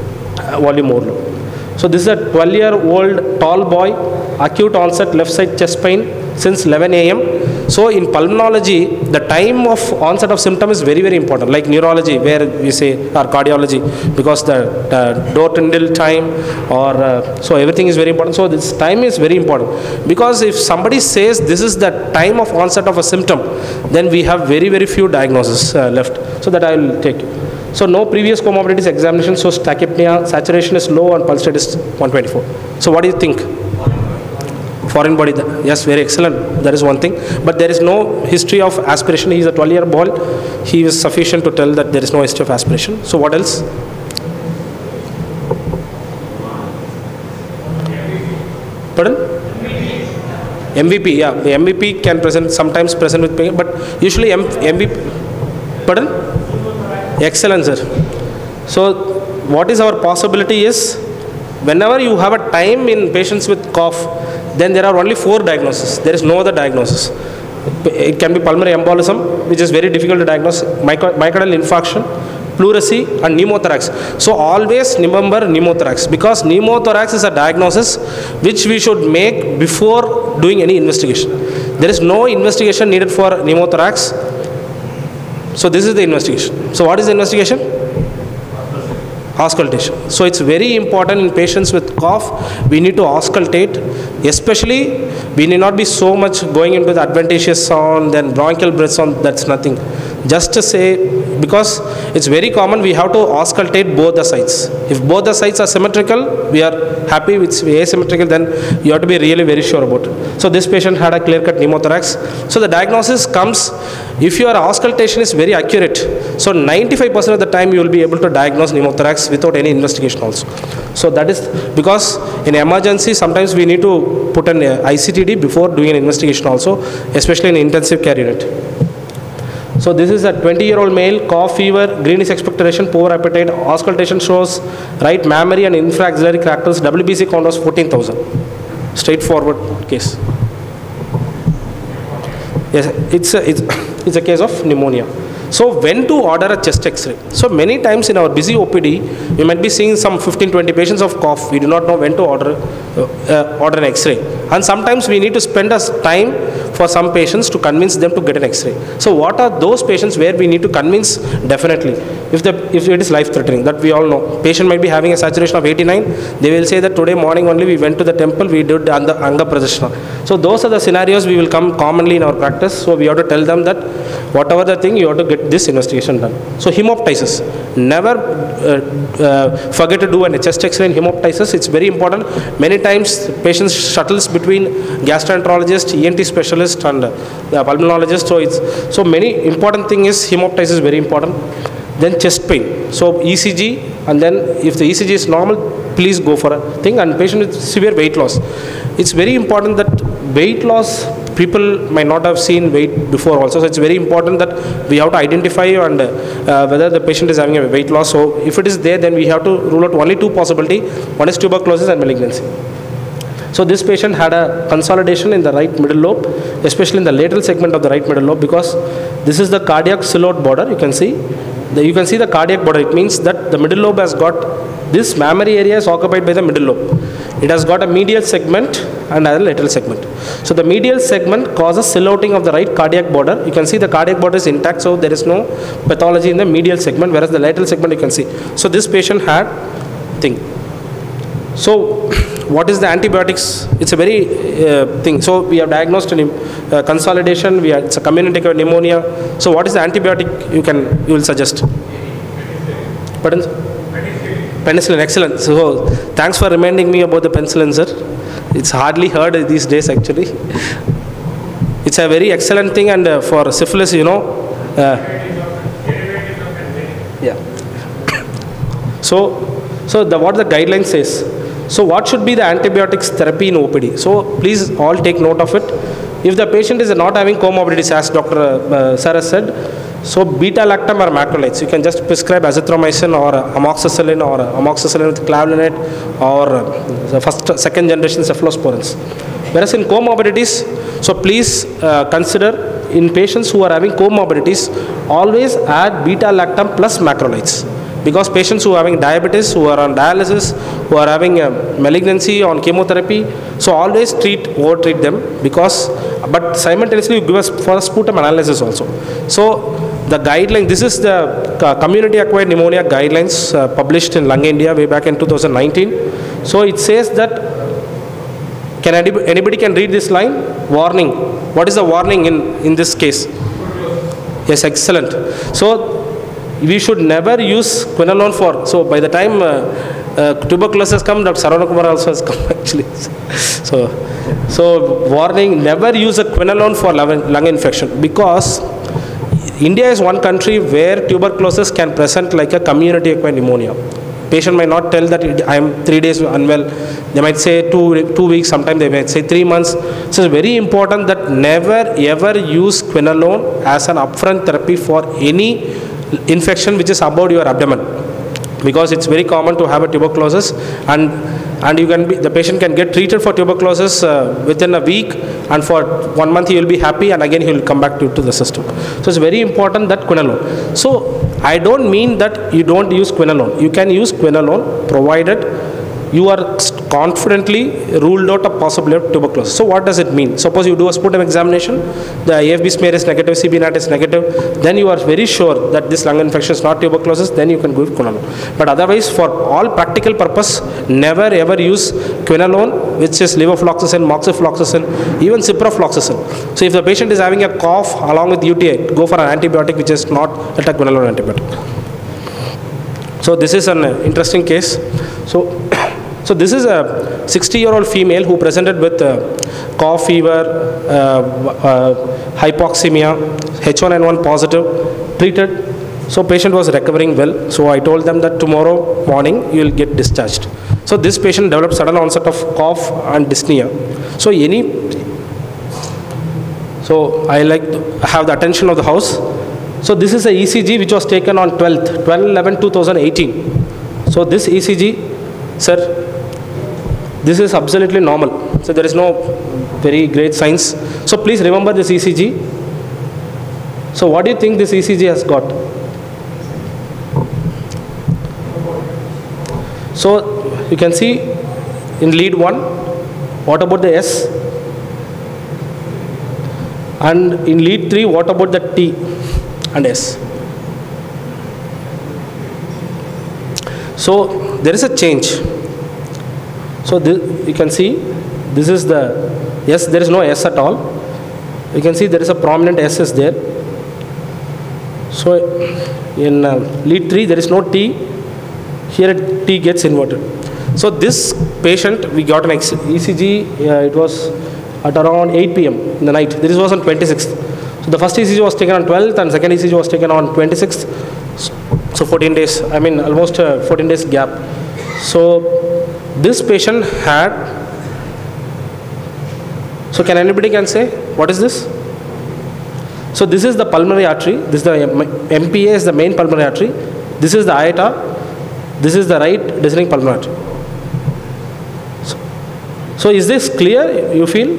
uh, volume overload. So this is a twelve year old tall boy, acute onset left side chest pain since eleven A M So in pulmonology, the time of onset of symptom is very, very important, like neurology, where we say, or cardiology, because the, the door tyndall time, or uh, so everything is very important. So this time is very important, because if somebody says this is the time of onset of a symptom, then we have very, very few diagnoses uh, left. So that I will take you. So no previous comorbidities examination, so tachypnea, saturation is low and pulse rate is one twenty-four. So what do you think? Foreign body, yes, very excellent. That is one thing. But there is no history of aspiration. He is a twelve year boy. He is sufficient to tell that there is no history of aspiration. So what else? Pardon? M V P, yeah. The M V P can present, sometimes present with pain, but usually M V P, pardon? Excellent, sir. So what is our possibility is, whenever you have a time in patients with cough, then there are only four diagnoses. There is no other diagnosis. It can be pulmonary embolism, which is very difficult to diagnose, myocardial infarction, pleurisy, and pneumothorax. So always remember pneumothorax, because pneumothorax is a diagnosis which we should make before doing any investigation. There is no investigation needed for pneumothorax. So this is the investigation. So what is the investigation? Auscultation. So it's very important in patients with cough, we need to auscultate, especially we need not be so much going into the adventitious sound, then bronchial breath sound, that's nothing. just to say, because it's very common, we have to auscultate both the sides. If both the sides are symmetrical, we are happy. With asymmetrical, then you have to be really very sure about it. So this patient had a clear-cut pneumothorax. So the diagnosis comes if your auscultation is very accurate. So ninety-five percent of the time you will be able to diagnose pneumothorax without any investigation also. So that is because in emergency sometimes we need to put an I C T D before doing an investigation also, especially in intensive care unit. So this is a twenty year old male, cough, fever, greenish expectoration, poor appetite, auscultation shows right mammary and infraaxillary cractals, W B C count was fourteen thousand. Straightforward case. Yes, it's a, it's, it's a case of pneumonia. So when to order a chest X-ray? So many times in our busy O P D, we might be seeing some fifteen to twenty patients of cough. We do not know when to order, uh, uh, order an X-ray. And sometimes we need to spend us time for some patients to convince them to get an X-ray. So what are those patients where we need to convince definitely? If, the, if it is life-threatening, that we all know. Patient might be having a saturation of eighty-nine. They will say that today morning only we went to the temple, we did Anga, Anga Pradashana. So those are the scenarios we will come commonly in our practice. So we have to tell them that whatever the thing, you have to get this investigation done. So hemoptysis. Never uh, uh, forget to do an chest X-ray in hemoptysis. It's very important. Many times patients shuttles between gastroenterologist, E N T specialist and uh, the pulmonologist. So it's so many important thing is hemoptysis is very important. Then chest pain. So E C G, and then if the E C G is normal, please go for a thing. And patient with severe weight loss. It's very important that weight loss, people might not have seen weight before also. So it's very important that we have to identify and uh, whether the patient is having a weight loss. So if it is there, then we have to rule out only two possibilities. One is tuberculosis and malignancy. So this patient had a consolidation in the right middle lobe, especially in the lateral segment of the right middle lobe, because this is the cardiac ciliate border. You can see, the, you can see the cardiac border. It means that the middle lobe has got, this mammary area is occupied by the middle lobe. It has got a medial segment and a lateral segment. So the medial segment causes silhouetting of the right cardiac border. You can see the cardiac border is intact, so there is no pathology in the medial segment, whereas the lateral segment you can see. So this patient had thing. So what is the antibiotics? It's a very uh, thing. So we have diagnosed an, uh, consolidation. We are, it's a community pneumonia. So what is the antibiotic you can you will suggest? Pardon? Penicillin, excellent. So thanks for reminding me about the penicillin, sir. It's hardly heard these days actually. It's a very excellent thing, and uh, for syphilis, you know. Uh, yeah. So, so the what the guideline says. So what should be the antibiotics therapy in O P D? So please all take note of it. If the patient is not having comorbidities, as Doctor Uh, Sarah said, so beta-lactam or macrolides, you can just prescribe azithromycin or amoxicillin or amoxicillin with clavulanate or the first, second generation cephalosporins. Whereas in comorbidities, so please uh, consider in patients who are having comorbidities, always add beta-lactam plus macrolides. Because patients who are having diabetes, who are on dialysis, who are having a malignancy on chemotherapy, so always treat, over-treat them, because, but simultaneously you give us for sputum analysis also. So the guideline, this is the community-acquired pneumonia guidelines uh, published in Lung India way back in two thousand nineteen. So it says that, can anybody, anybody can read this line? Warning. What is the warning in, in this case? Yes, excellent. So we should never use quinolone for, so by the time uh, uh, tuberculosis come, Doctor Saravana Kumar also has come actually. So, so warning, never use a quinolone for lung, lung infection, because India is one country where tuberculosis can present like a community-acquired pneumonia. Patient might not tell that I am three days unwell. They might say two, two weeks, sometimes they might say three months. So it's very important that never ever use quinolone as an upfront therapy for any infection which is about your abdomen, because it's very common to have a tuberculosis, and and you can be, the patient can get treated for tuberculosis uh, within a week, and for one month he will be happy, and again he will come back to, to the system. So it's very important that quinolone. So I don't mean that you don't use quinolone. You can use quinolone provided you are confidently ruled out a possibility of tuberculosis. So what does it mean? Suppose you do a sputum examination, the A F B smear is negative, C B N A T is negative, then you are very sure that this lung infection is not tuberculosis, then you can give quinolone. But otherwise, for all practical purpose, never ever use quinolone which is levofloxacin, moxifloxacin, even ciprofloxacin. So if the patient is having a cough along with U T I, go for an antibiotic which is not a tequinolone antibiotic. So this is an interesting case. So, so this is a sixty year old female who presented with uh, cough, fever, uh, uh, hypoxemia, H one N one positive, treated. So patient was recovering well. So I told them that tomorrow morning you will get discharged. So this patient developed sudden onset of cough and dyspnea. So any, so I like to have the attention of the house. So this is a E C G which was taken on twelfth, twelve eleven two thousand eighteen. So this E C G, sir, this is absolutely normal. So there is no very great signs. So please remember this E C G. So what do you think this E C G has got? So you can see in lead one, what about the S? And in lead three, what about the T and S? So there is a change. So this, you can see this is the S, there is no S at all. You can see there is a prominent S is there. So in uh, lead three, there is no T. Here T gets inverted. So this patient, we got an E C G, uh, it was at around eight P M in the night. This was on twenty-sixth. So the first E C G was taken on twelfth and second E C G was taken on twenty-sixth. So fourteen days, I mean almost a fourteen days gap. So this patient had, so can anybody can say, what is this? So this is the pulmonary artery. This is the M P A is the main pulmonary artery. This is the aorta. This is the right descending pulmonary artery. So, so is this clear, you feel?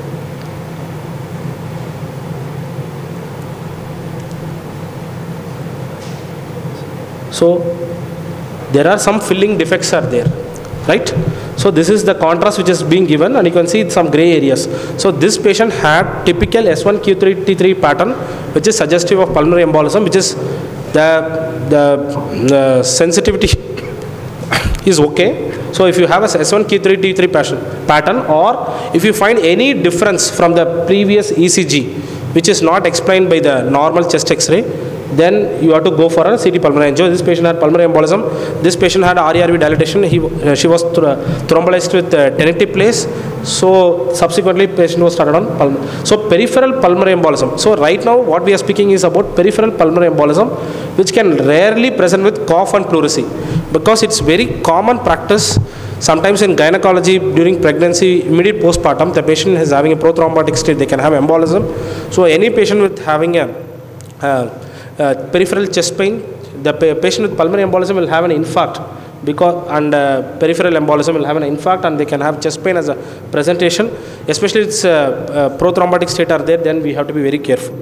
So there are some filling defects are there, right? So this is the contrast which is being given, and you can see some gray areas. So this patient had typical S one Q three T three pattern, which is suggestive of pulmonary embolism, which is the, the, the sensitivity is okay. So if you have a S one Q three T three pattern, or if you find any difference from the previous E C G, which is not explained by the normal chest X-ray, then you have to go for a C T pulmonary angio. This patient had pulmonary embolism. This patient had R E R V dilatation. He, uh, she was thrombolized with uh, Tennant place. So subsequently, patient was started on pulmonary. So peripheral pulmonary embolism. So right now, what we are speaking is about peripheral pulmonary embolism, which can rarely present with cough and pleurisy, because it's very common practice. Sometimes in gynecology, during pregnancy, immediate postpartum, the patient is having a prothrombotic state, they can have embolism. So any patient with having a uh, Uh, peripheral chest pain, the pa patient with pulmonary embolism will have an infarct, because and uh, peripheral embolism will have an infarct, and they can have chest pain as a presentation. Especially if it's uh, uh, prothrombotic state are there, then we have to be very careful.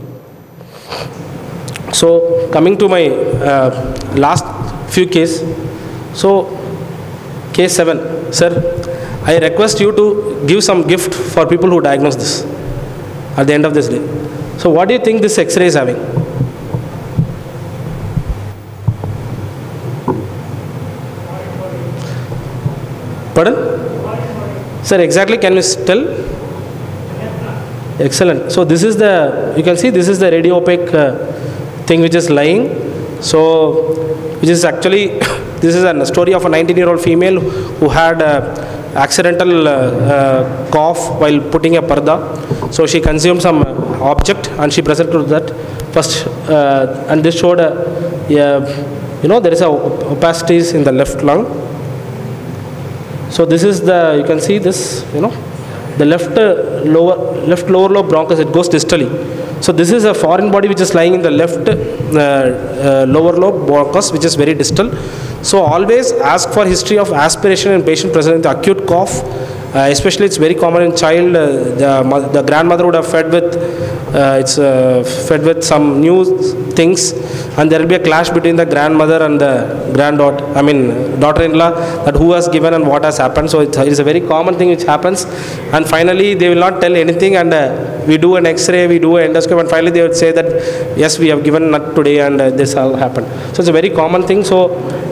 So coming to my uh, last few case. So case seven, sir, I request you to give some gift for people who diagnose this at the end of this day. So what do you think this X-ray is having? Pardon? Sir, exactly can we tell? Excellent. So this is the, you can see this is the radio opaque uh, thing which is lying. So, which is actually, this is a story of a nineteen year old female who had uh, accidental uh, uh, cough while putting a parda. So she consumed some object and she presented that first, uh, and this showed a, a, you know, there is a opacities in the left lung. So this is the, you can see this, you know, the left uh, lower left lower lobe bronchus, it goes distally. So this is a foreign body which is lying in the left uh, uh, lower lobe bronchus, which is very distal. So always ask for history of aspiration in patient presenting the acute cough. Uh, especially it's very common in child. Uh, the, the grandmother would have fed with, uh, it's uh, fed with some new things, and there will be a clash between the grandmother and the granddaughter, I mean daughter-in-law, that who has given and what has happened. So it's, it's a very common thing which happens, and finally they will not tell anything, and uh, we do an X-ray, we do an endoscope, and finally they would say that yes, we have given nut today and uh, this all happened. So it's a very common thing. So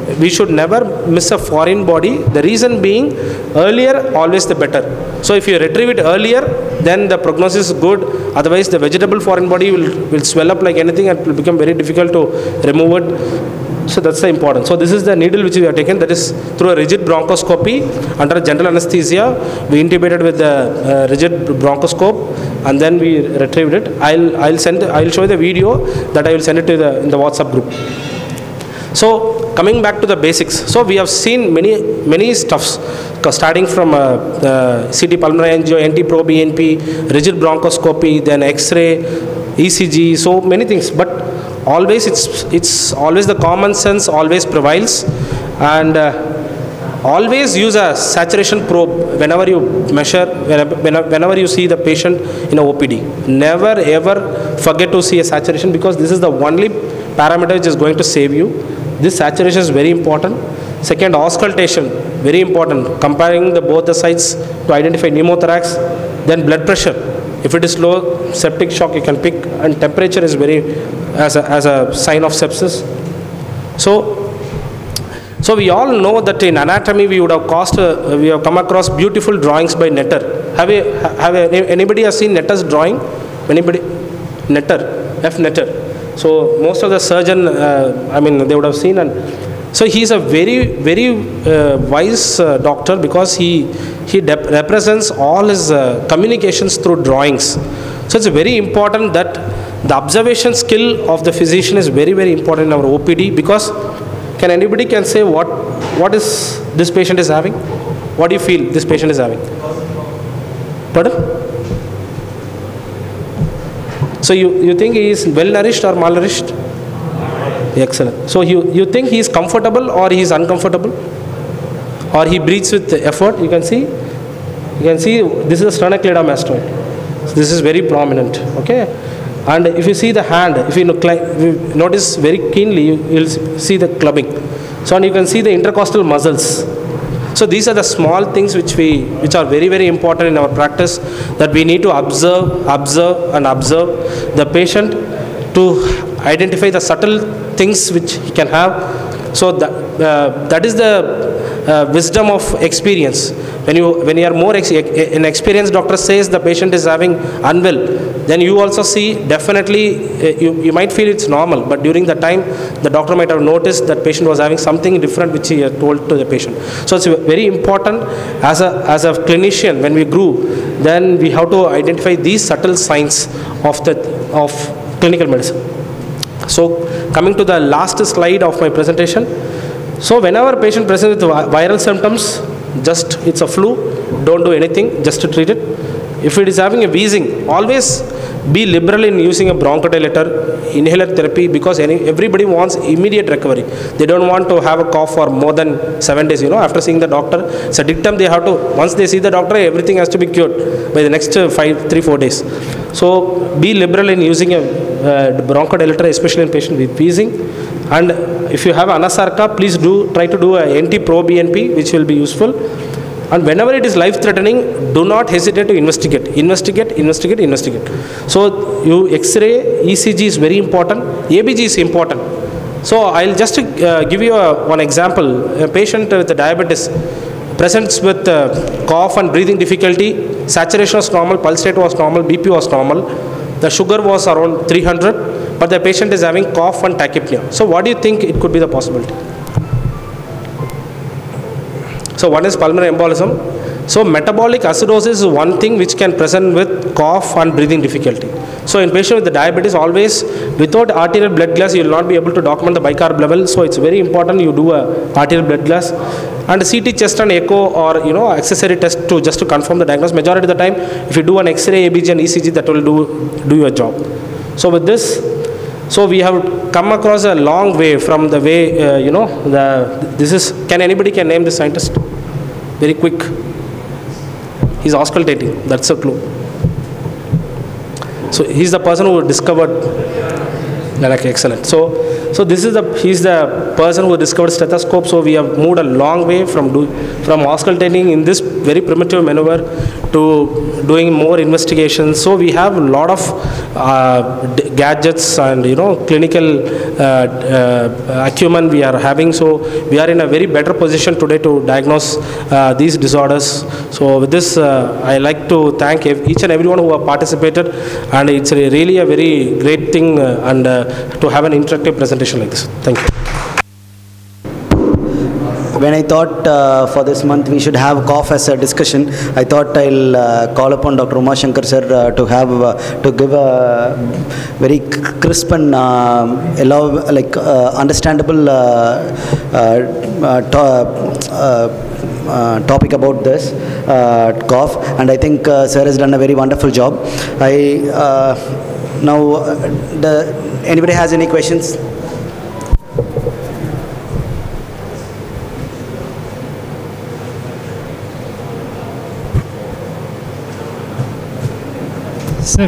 we should never miss a foreign body. The reason being, earlier always the better. So if you retrieve it earlier, then the prognosis is good. Otherwise, the vegetable foreign body will, will swell up like anything and it will become very difficult to remove it. So that's the important. So this is the needle which we have taken, that is through a rigid bronchoscopy under general anesthesia. We intubated with the uh, rigid bronchoscope and then we retrieved it. I'll I'll send I'll show you the video that I will send it to the in the WhatsApp group. So coming back to the basics. So we have seen many many stuffs starting from uh, uh, C T pulmonary angio, N T pro B N P, rigid bronchoscopy, then X-ray, E C G, so many things. But always it's it's always the common sense always prevails, and uh, always use a saturation probe whenever you measure, whenever, whenever you see the patient in a O P D. Never ever forget to see a saturation, because this is the only parameter which is going to save you. This saturation is very important. Second, auscultation, very important. Comparing the both the sides to identify pneumothorax. Then blood pressure. If it is low, septic shock you can pick, and temperature is very as a, as a sign of sepsis. So, so we all know that in anatomy we would have cost, uh, we have come across beautiful drawings by Netter. Have you, have you, anybody has seen Netter's drawing? Anybody? Netter, F. Netter. So most of the surgeon, uh, I mean, they would have seen, and so he is a very, very uh, wise uh, doctor, because he he represents all his uh, communications through drawings. So it's very important that the observation skill of the physician is very, very important in our O P D, because can anybody can say what what is this patient is having? What do you feel this patient is having? Pardon? So you, you think he is well nourished or malnourished? Excellent. So you, you think he is comfortable or he is uncomfortable? Or he breathes with effort? You can see. You can see this is a sternocleidomastoid. So this is very prominent. Okay. And if you see the hand, if you notice very keenly, you will see the clubbing. So and you can see the intercostal muscles. So these are the small things which we, which are very, very important in our practice, that we need to observe, observe and observe the patient to identify the subtle things which he can have. So that, uh, that is the uh, wisdom of experience. When you, when you are more, ex an experienced doctor says the patient is having unwell, then you also see definitely, uh, you, you might feel it's normal, but during the time the doctor might have noticed that patient was having something different which he had told to the patient. So it's very important as a, as a clinician, when we grew, then we have to identify these subtle signs of, the, of clinical medicine. So coming to the last slide of my presentation. So whenever patient presents with viral symptoms, just it's a flu, don't do anything, just to treat it. If it is having a wheezing, always be liberal in using a bronchodilator, inhaler therapy, because any, everybody wants immediate recovery. They don't want to have a cough for more than seven days, you know, after seeing the doctor. It's a dictum they have to, once they see the doctor, everything has to be cured by the next five, three, four days. So be liberal in using a uh, bronchodilator, especially in patient with wheezing. And if you have anasarca, please do try to do a N T pro B N P, which will be useful. And whenever it is life-threatening, do not hesitate to investigate. Investigate, investigate, investigate. So you X-ray, E C G is very important. A B G is important. So I'll just uh, give you a, one example. A patient with diabetes presents with uh, cough and breathing difficulty. Saturation was normal, pulse rate was normal, B P was normal. The sugar was around three hundred, but the patient is having cough and tachypnea. So what do you think it could be the possibility? So one is pulmonary embolism. So metabolic acidosis is one thing which can present with cough and breathing difficulty. So in patient with the diabetes, always without arterial blood gas, you will not be able to document the bicarb level. So it's very important you do a arterial blood gas and C T chest and echo, or you know accessory test to just to confirm the diagnosis. Majority of the time, if you do an X-ray, A B G and E C G, that will do do your job. So with this, so we have come across a long way from the way uh, you know the this is. Can anybody can name the scientist? Very quick. He's auscultating. That's a clue. So he's the person who discovered. Like excellent. So So this is the, he's the person who discovered stethoscope. So we have moved a long way from do, from auscultating in this very primitive maneuver to doing more investigations. So we have a lot of uh, gadgets and, you know, clinical uh, uh, acumen we are having. So we are in a very better position today to diagnose uh, these disorders. So with this, uh, I like to thank each and everyone who have participated, and it's a really a very great thing uh, and uh, to have an interactive presentation like this. Thank you. When I thought uh, for this month we should have cough as a discussion, I thought I'll uh, call upon Doctor Uma Shankar sir uh, to have uh, to give a very crisp and uh, allow, like uh, understandable uh, uh, to, uh, uh, topic about this uh, cough, and I think uh, sir has done a very wonderful job. I uh, now uh, the anybody has any questions? Sir,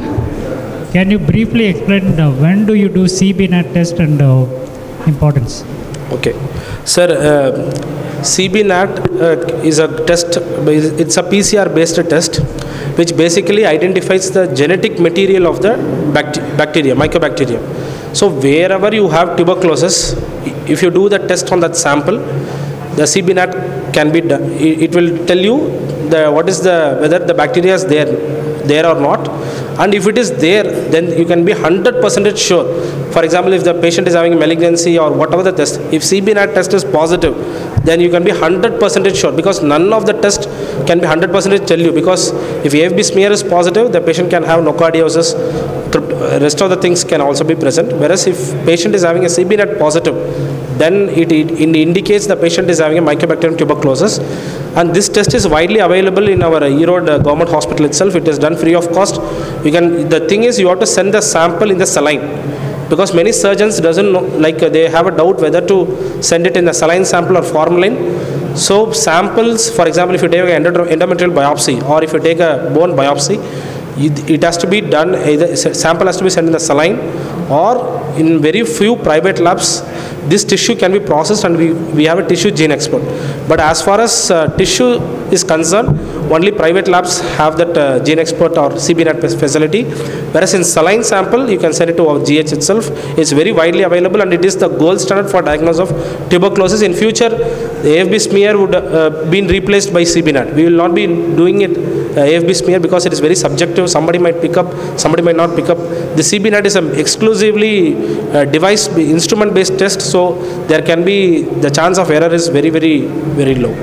can you briefly explain uh, when do you do C B NAT test and uh, importance? Okay. Sir, uh, C B NAT uh, is a test, it's a P C R based test which basically identifies the genetic material of the bact bacteria, mycobacteria. So wherever you have tuberculosis, if you do the test on that sample, the C B NAT can be done. It, it will tell you the what is the whether the bacteria is there there or not, and if it is there, then you can be one hundred percent sure. For example, if the patient is having malignancy or whatever the test, if C B NAT test is positive, then you can be one hundred percent sure, because none of the test can be one hundred percent tell you, because if A F B smear is positive, the patient can have nocardiosis, rest of the things can also be present, whereas if patient is having a C B NAT positive, then it, it indicates the patient is having a mycobacterium tuberculosis. And this test is widely available in our Erode uh, government hospital itself. It is done free of cost. You can, the thing is, you have to send the sample in the saline, because many surgeons doesn't know, like uh, they have a doubt whether to send it in the saline sample or formalin. So samples, for example, if you take an endometrial biopsy or if you take a bone biopsy, it, it has to be done, either sample has to be sent in the saline, or in very few private labs this tissue can be processed, and we, we have a tissue gene expert. But as far as uh, tissue is concerned, only private labs have that uh, gene expert or C B NAT facility, whereas in saline sample you can send it to our G H itself. It's very widely available, and it is the gold standard for diagnosis of tuberculosis. In future, the A F B smear would uh, be replaced by C B NAT. We will not be doing it uh, A F B smear because it is very subjective. Somebody might pick up, somebody might not pick up. The C B NAT is an exclusively uh, device instrument based test, so there can be, the chance of error is very very very low.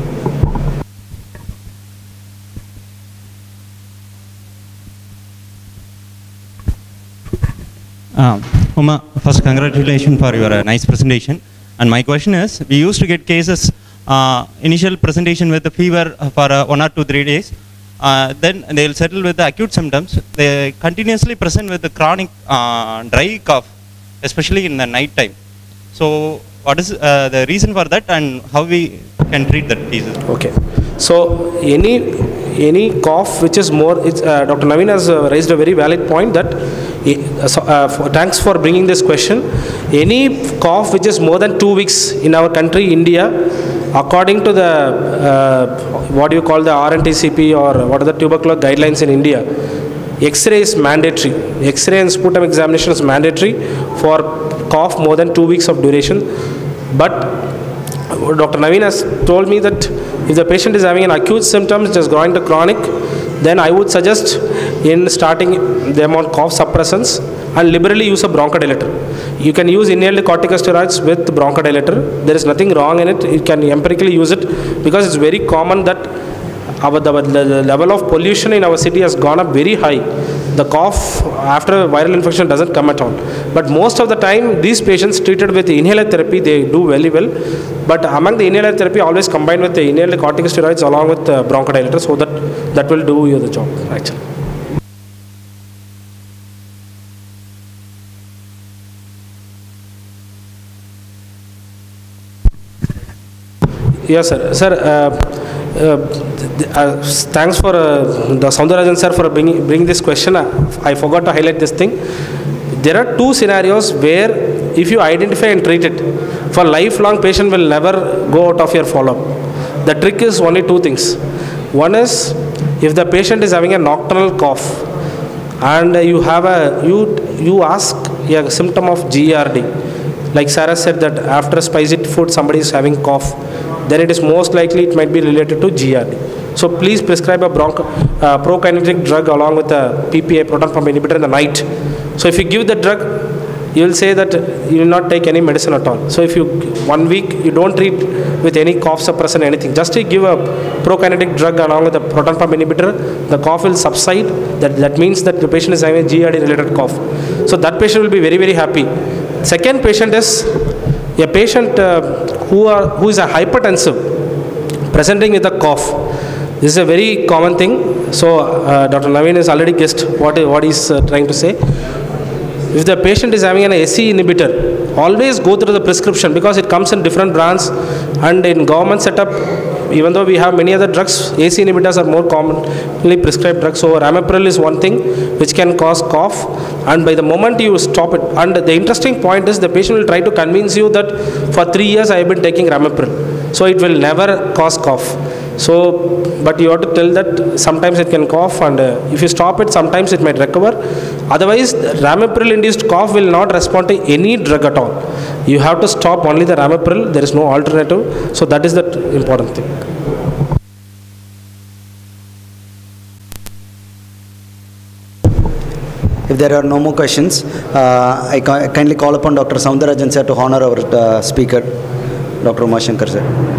Uh, Uma, first congratulations for your uh, nice presentation. And my question is, we used to get cases, uh, initial presentation with the fever for uh, one or two, three days. Uh, then they will settle with the acute symptoms. They continuously present with the chronic uh, dry cough, especially in the night time. So what is uh, the reason for that, and how we can treat that cases? Okay. So any any cough which is more, it's, uh, Doctor Naveen has uh, raised a very valid point that, uh, so, uh, for, thanks for bringing this question. Any cough which is more than two weeks in our country, India, according to the, uh, what do you call the R N T C P or what are the tuberculosis guidelines in India, X-ray is mandatory. X-ray and sputum examination is mandatory for cough more than two weeks of duration. But Doctor Naveen has told me that if the patient is having an acute symptom which is going to chronic, then I would suggest in starting them on cough suppressants and liberally use a bronchodilator. You can use inhaled corticosteroids with bronchodilator. There is nothing wrong in it. You can empirically use it, because it's very common that our, the, the level of pollution in our city has gone up very high. The cough after viral infection doesn't come at all. But most of the time, these patients treated with inhaler therapy, they do very well. But among the inhaler therapy, always combined with the inhaled corticosteroids along with the bronchodilator, so that that will do you the job actually. Yes, sir. Sir, uh, uh, uh, thanks for uh, the Soundarajan sir for bringing, bringing this question. I, I forgot to highlight this thing. There are two scenarios where if you identify and treat it, for lifelong, patient will never go out of your follow-up. The trick is only two things. One is, if the patient is having a nocturnal cough, and you have a, you, you ask a symptom of G R D, like Sarah said that after spicy food somebody is having cough, then it is most likely it might be related to G R D. So please prescribe a broncho, uh, prokinetic drug along with a P P A, proton pump inhibitor, in the night. So if you give the drug, you will say that you will not take any medicine at all. So if you, one week, you don't treat with any cough suppressant, anything. Just to give a prokinetic drug along with a proton pump inhibitor, the cough will subside. That, that means that the patient is having a G R D related cough. So that patient will be very, very happy. Second patient is a patient uh, who, are, who is a hypertensive, presenting with a cough. This is a very common thing. So uh, Doctor Naveen has already guessed what, what he's uh, trying to say. If the patient is having an A C E inhibitor, always go through the prescription, because it comes in different brands, and in government setup, even though we have many other drugs, A C E inhibitors are more commonly prescribed drugs. So ramipril is one thing which can cause cough, and by the moment you stop it, and the interesting point is the patient will try to convince you that for three years I have been taking ramipril, so it will never cause cough. So, but you have to tell that sometimes it can cough, and uh, if you stop it, sometimes it might recover. Otherwise, ramipril induced cough will not respond to any drug at all. You have to stop only the ramipril. There is no alternative. So that is the important thing. If there are no more questions, uh, I kindly call upon Doctor Soundarajan sir to honor our uh, speaker, Doctor Umashankar sir.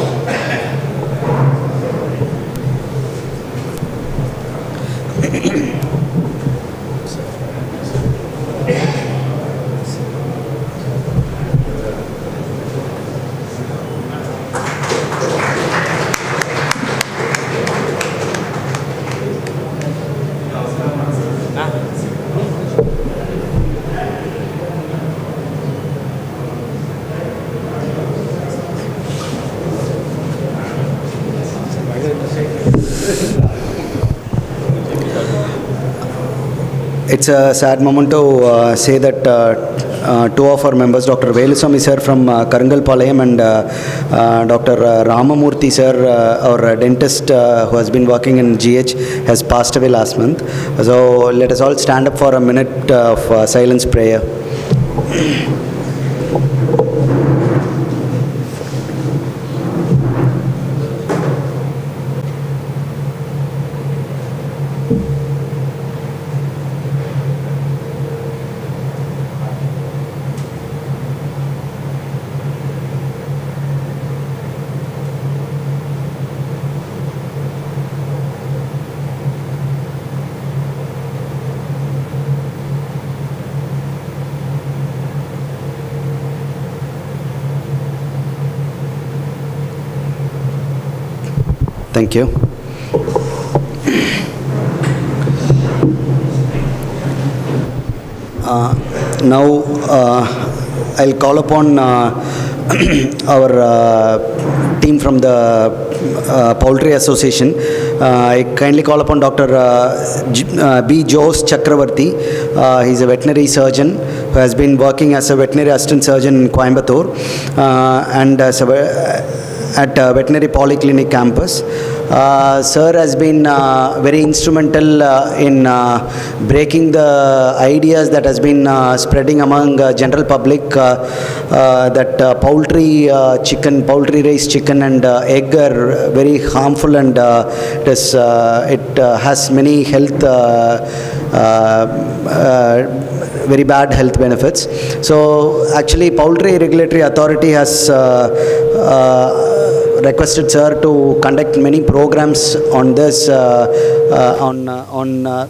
It's a sad moment to uh, say that uh, uh, two of our members, Doctor Velusamy sir from uh, Karangalpalayam and uh, uh, Doctor Uh, Ramamurthy sir, uh, our dentist uh, who has been working in G H, has passed away last month. So let us all stand up for a minute of uh, silence prayer. Thank you. Uh, now uh, I'll call upon uh, our uh, team from the uh, Poultry Association. Uh, I kindly call upon Doctor Uh, J uh, B. Jose Chakravarti. Uh, he's a veterinary surgeon who has been working as a veterinary assistant surgeon in Coimbatore uh, and as a at uh, veterinary polyclinic campus. Uh, sir has been uh, very instrumental uh, in uh, breaking the ideas that has been uh, spreading among uh, general public uh, uh, that uh, poultry uh, chicken, poultry raised chicken and uh, egg are very harmful, and uh, it, is, uh, it uh, has many health uh, uh, uh, very bad health benefits. So actually Poultry Regulatory Authority has uh, uh, requested sir to conduct many programs on this uh, uh, on uh, on uh,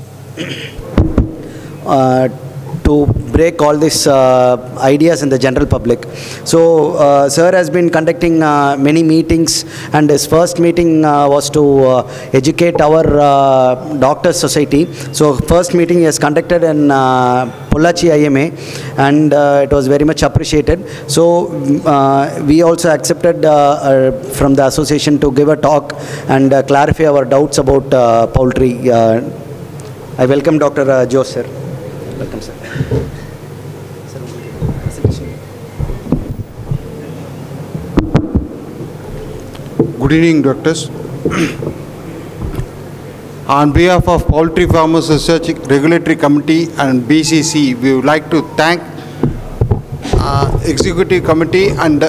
uh, to break all these uh, ideas in the general public. So uh, sir has been conducting uh, many meetings, and his first meeting uh, was to uh, educate our uh, Doctors Society. So first meeting he has conducted in uh, Pollachi I M A, and uh, it was very much appreciated. So uh, we also accepted uh, uh, from the association to give a talk and uh, clarify our doubts about uh, poultry. Uh, I welcome Doctor Uh, Jose sir. Welcome sir. Good evening, doctors. On behalf of Poultry Farmers Research Regulatory Committee and B C C, we would like to thank uh, Executive Committee and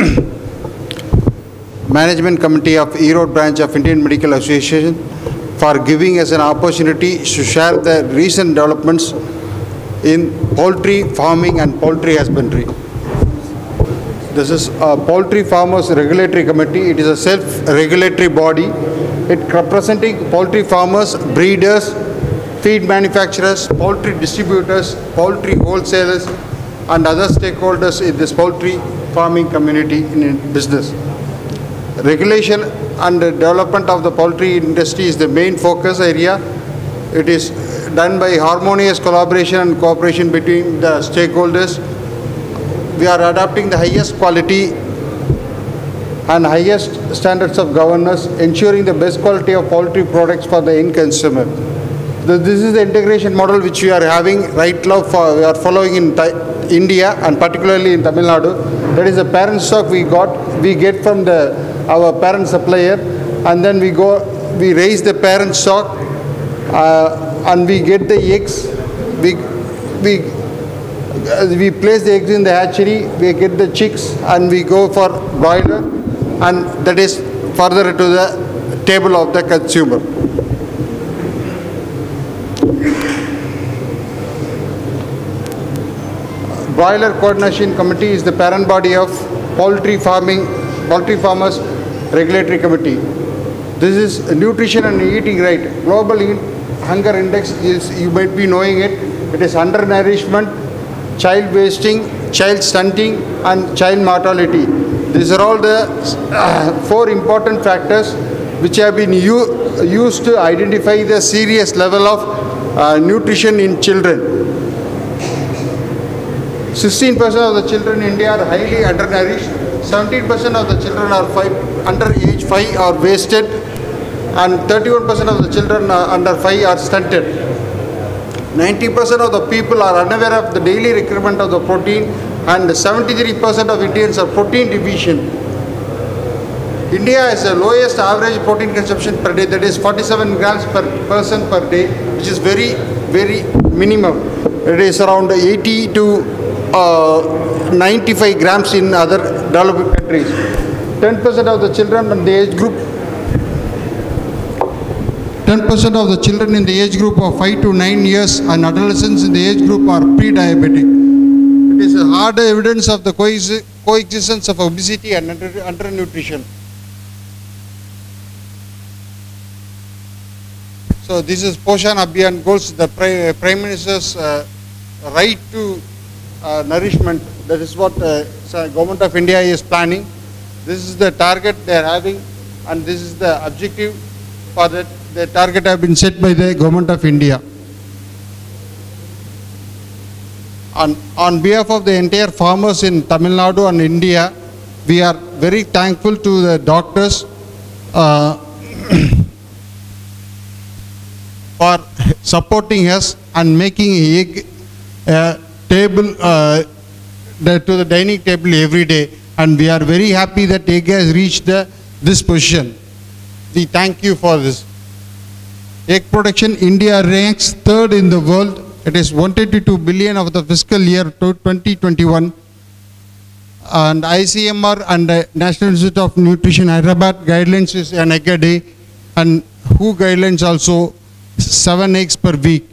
Management Committee of Erode Branch of Indian Medical Association for giving us an opportunity to share the recent developments in poultry farming and poultry husbandry. This is a Poultry Farmers Regulatory Committee. It is a self-regulatory body. It representing poultry farmers, breeders, feed manufacturers, poultry distributors, poultry wholesalers, and other stakeholders in this poultry farming community in business. Regulation and development of the poultry industry is the main focus area. It is done by harmonious collaboration and cooperation between the stakeholders. We are adopting the highest quality and highest standards of governance, ensuring the best quality of poultry products for the end consumer. This is the integration model which we are having right now. For, we are following in India and particularly in Tamil Nadu. That is the parent stock we got, we get from the our parent supplier, and then we go, we raise the parent stock, uh, and we get the eggs. We we uh, we place the eggs in the hatchery. We get the chicks, and we go for broiler, and that is further to the table of the consumer. Broiler Coordination Committee is the parent body of Poultry Farming, Poultry Farmers Regulatory Committee. This is nutrition and eating right. Global Hunger Index is, you might be knowing it, it is undernourishment, child wasting, child stunting, and child mortality. These are all the uh, four important factors which have been used to identify the serious level of uh, nutrition in children. sixteen percent of the children in India are highly undernourished, seventeen percent of the children are five, under age five are wasted, and thirty-one percent of the children uh, under five are stunted. ninety percent of the people are unaware of the daily requirement of the protein, and seventy-three percent of Indians are protein deficient. India has the lowest average protein consumption per day, that is forty-seven grams per person per day, which is very, very minimum. It is around eighty to uh, ninety-five grams in other developed countries. ten percent of the children in the age group ten percent of the children in the age group of five to nine years and adolescents in the age group are pre-diabetic. It is a hard evidence of the coexistence of obesity and under undernutrition. So this is Poshan Abhiyan goals, the Prime Minister's uh, right to uh, nourishment. That is what uh, Government of India is planning. This is the target they are having, and this is the objective for that. The target have been set by the Government of India. On, on behalf of the entire farmers in Tamil Nadu and India, we are very thankful to the doctors uh, for supporting us and making egg uh, table uh, the, to the dining table every day, and we are very happy that egg has reached the, this position. We thank you for this. Egg production, India ranks third in the world. It is one hundred twenty-two billion of the fiscal year twenty twenty-one, and I C M R and the National Institute of Nutrition Hyderabad guidelines is an egg a day, and W H O guidelines also seven eggs per week.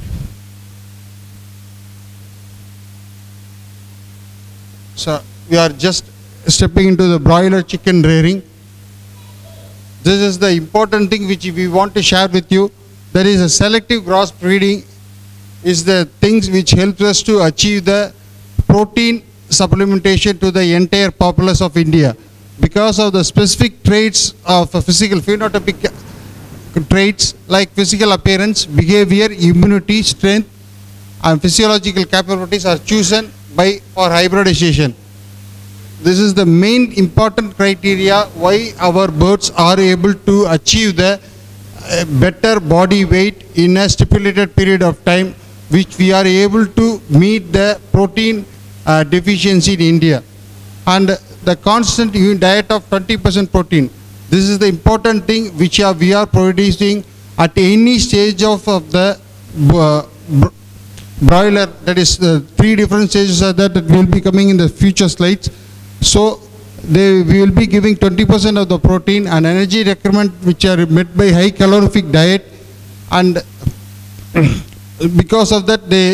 So we are just stepping into the broiler chicken rearing. This is the important thing which we want to share with you. There is a selective cross breeding is the things which helps us to achieve the protein supplementation to the entire populace of India. Because of the specific traits of a physical phenotypic traits like physical appearance, behavior, immunity, strength, and physiological capabilities are chosen by for hybridization. This is the main important criteria why our birds are able to achieve the uh, better body weight in a stipulated period of time, which we are able to meet the protein uh, deficiency in India. And the constant diet of twenty percent protein. This is the important thing which are, we are producing at any stage of, of the uh, broiler. That is uh, three different stages are that, that will be coming in the future slides. So they we will be giving twenty percent of the protein and energy requirement which are met by high calorific diet, and because of that they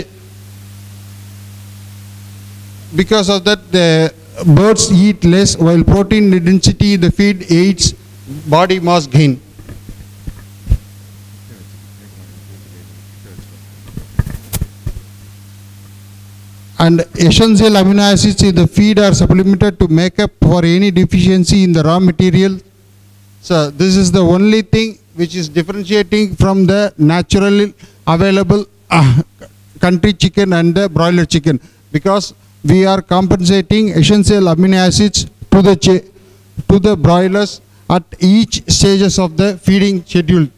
because of that the birds eat less, while protein density in the feed aids body mass gain. And essential amino acids in the feed are supplemented to make up for any deficiency in the raw material. So this is the only thing which is differentiating from the naturally available uh, country chicken and the broiler chicken, because we are compensating essential amino acids to the to the broilers at each stages of the feeding schedule.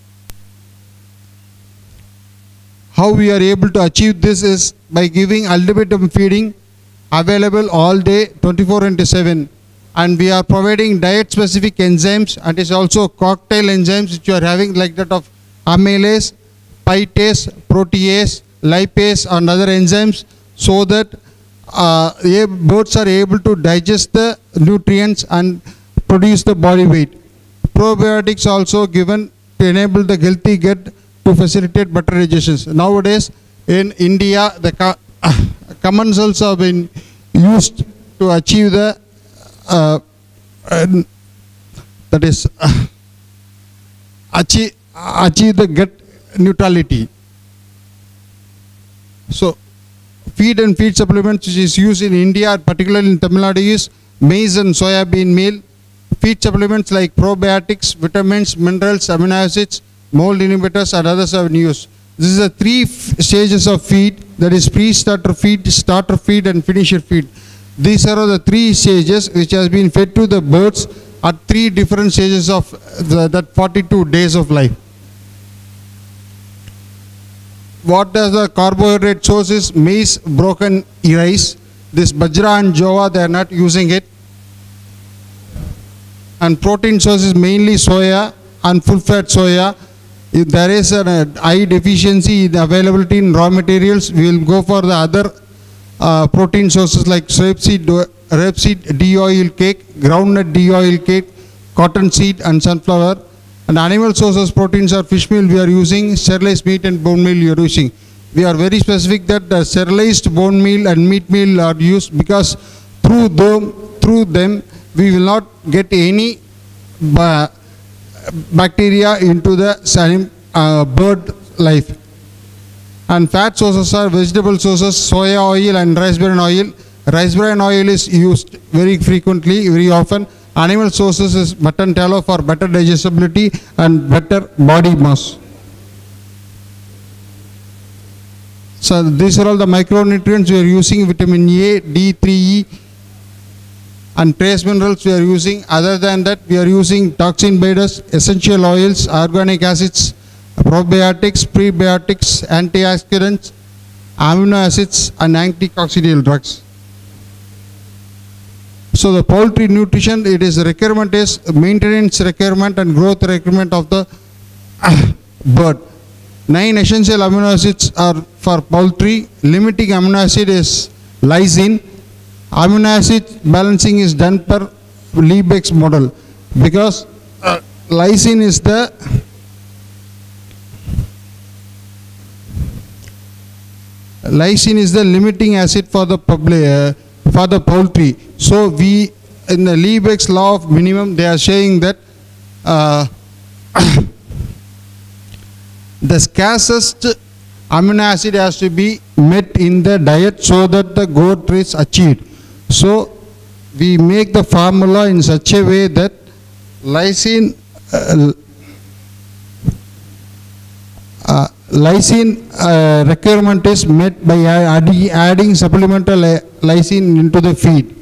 How we are able to achieve this is by giving ultimatum feeding available all day twenty-four into seven, and we are providing diet specific enzymes, and it's also cocktail enzymes which you are having like that of amylase, pitase, protease, lipase and other enzymes, so that uh, birds are able to digest the nutrients and produce the body weight. Probiotics also given to enable the healthy gut to facilitate better digestion. Nowadays in India, the co uh, commensals have been used to achieve the uh, uh, that is uh, achieve, achieve the gut neutrality. So feed and feed supplements which is used in India, particularly in Tamil Nadu, is maize and soya bean meal. Feed supplements like probiotics, vitamins, minerals, amino acids, mold inhibitors and others are in use. This is the three stages of feed, that is pre-starter feed, starter feed and finisher feed. These are the three stages which has been fed to the birds at three different stages of the, that forty-two days of life. What does the carbohydrate source is? Maize, broken rice. This bajra and jowar, they are not using it. And protein source is mainly soya and full fat soya. If there is a high deficiency in the availability in raw materials, we will go for the other uh, protein sources like rapeseed, rapeseed de-oil cake, groundnut de-oil cake, cottonseed and sunflower. And animal sources proteins are fish meal we are using, sterilized meat and bone meal we are using. We are very specific that the sterilized bone meal and meat meal are used because through them, through them we will not get any uh, bacteria into the uh, bird life. And fat sources are vegetable sources, soya oil and rice bran oil. Rice bran oil is used very frequently, very often. Animal sources is mutton tallow for better digestibility and better body mass. So these are all the micronutrients we are using: vitamin A, D three E and trace minerals we are using. Other than that, we are using toxin binders, essential oils, organic acids, probiotics, prebiotics, antioxidants, amino acids and anticoccidial drugs. So the poultry nutrition, it is requirement is maintenance requirement and growth requirement of the bird. Nine essential amino acids are for poultry. Limiting amino acid is lysine. Amino acid balancing is done per Liebig's model, because uh, lysine is the lysine is the limiting acid for the public, uh, for the poultry. So we, in the Liebig's law of minimum, they are saying that uh, the scarcest amino acid has to be met in the diet so that the growth is achieved. So we make the formula in such a way that lysine uh, uh, lysine uh, requirement is met by adding, adding supplemental lysine into the feed.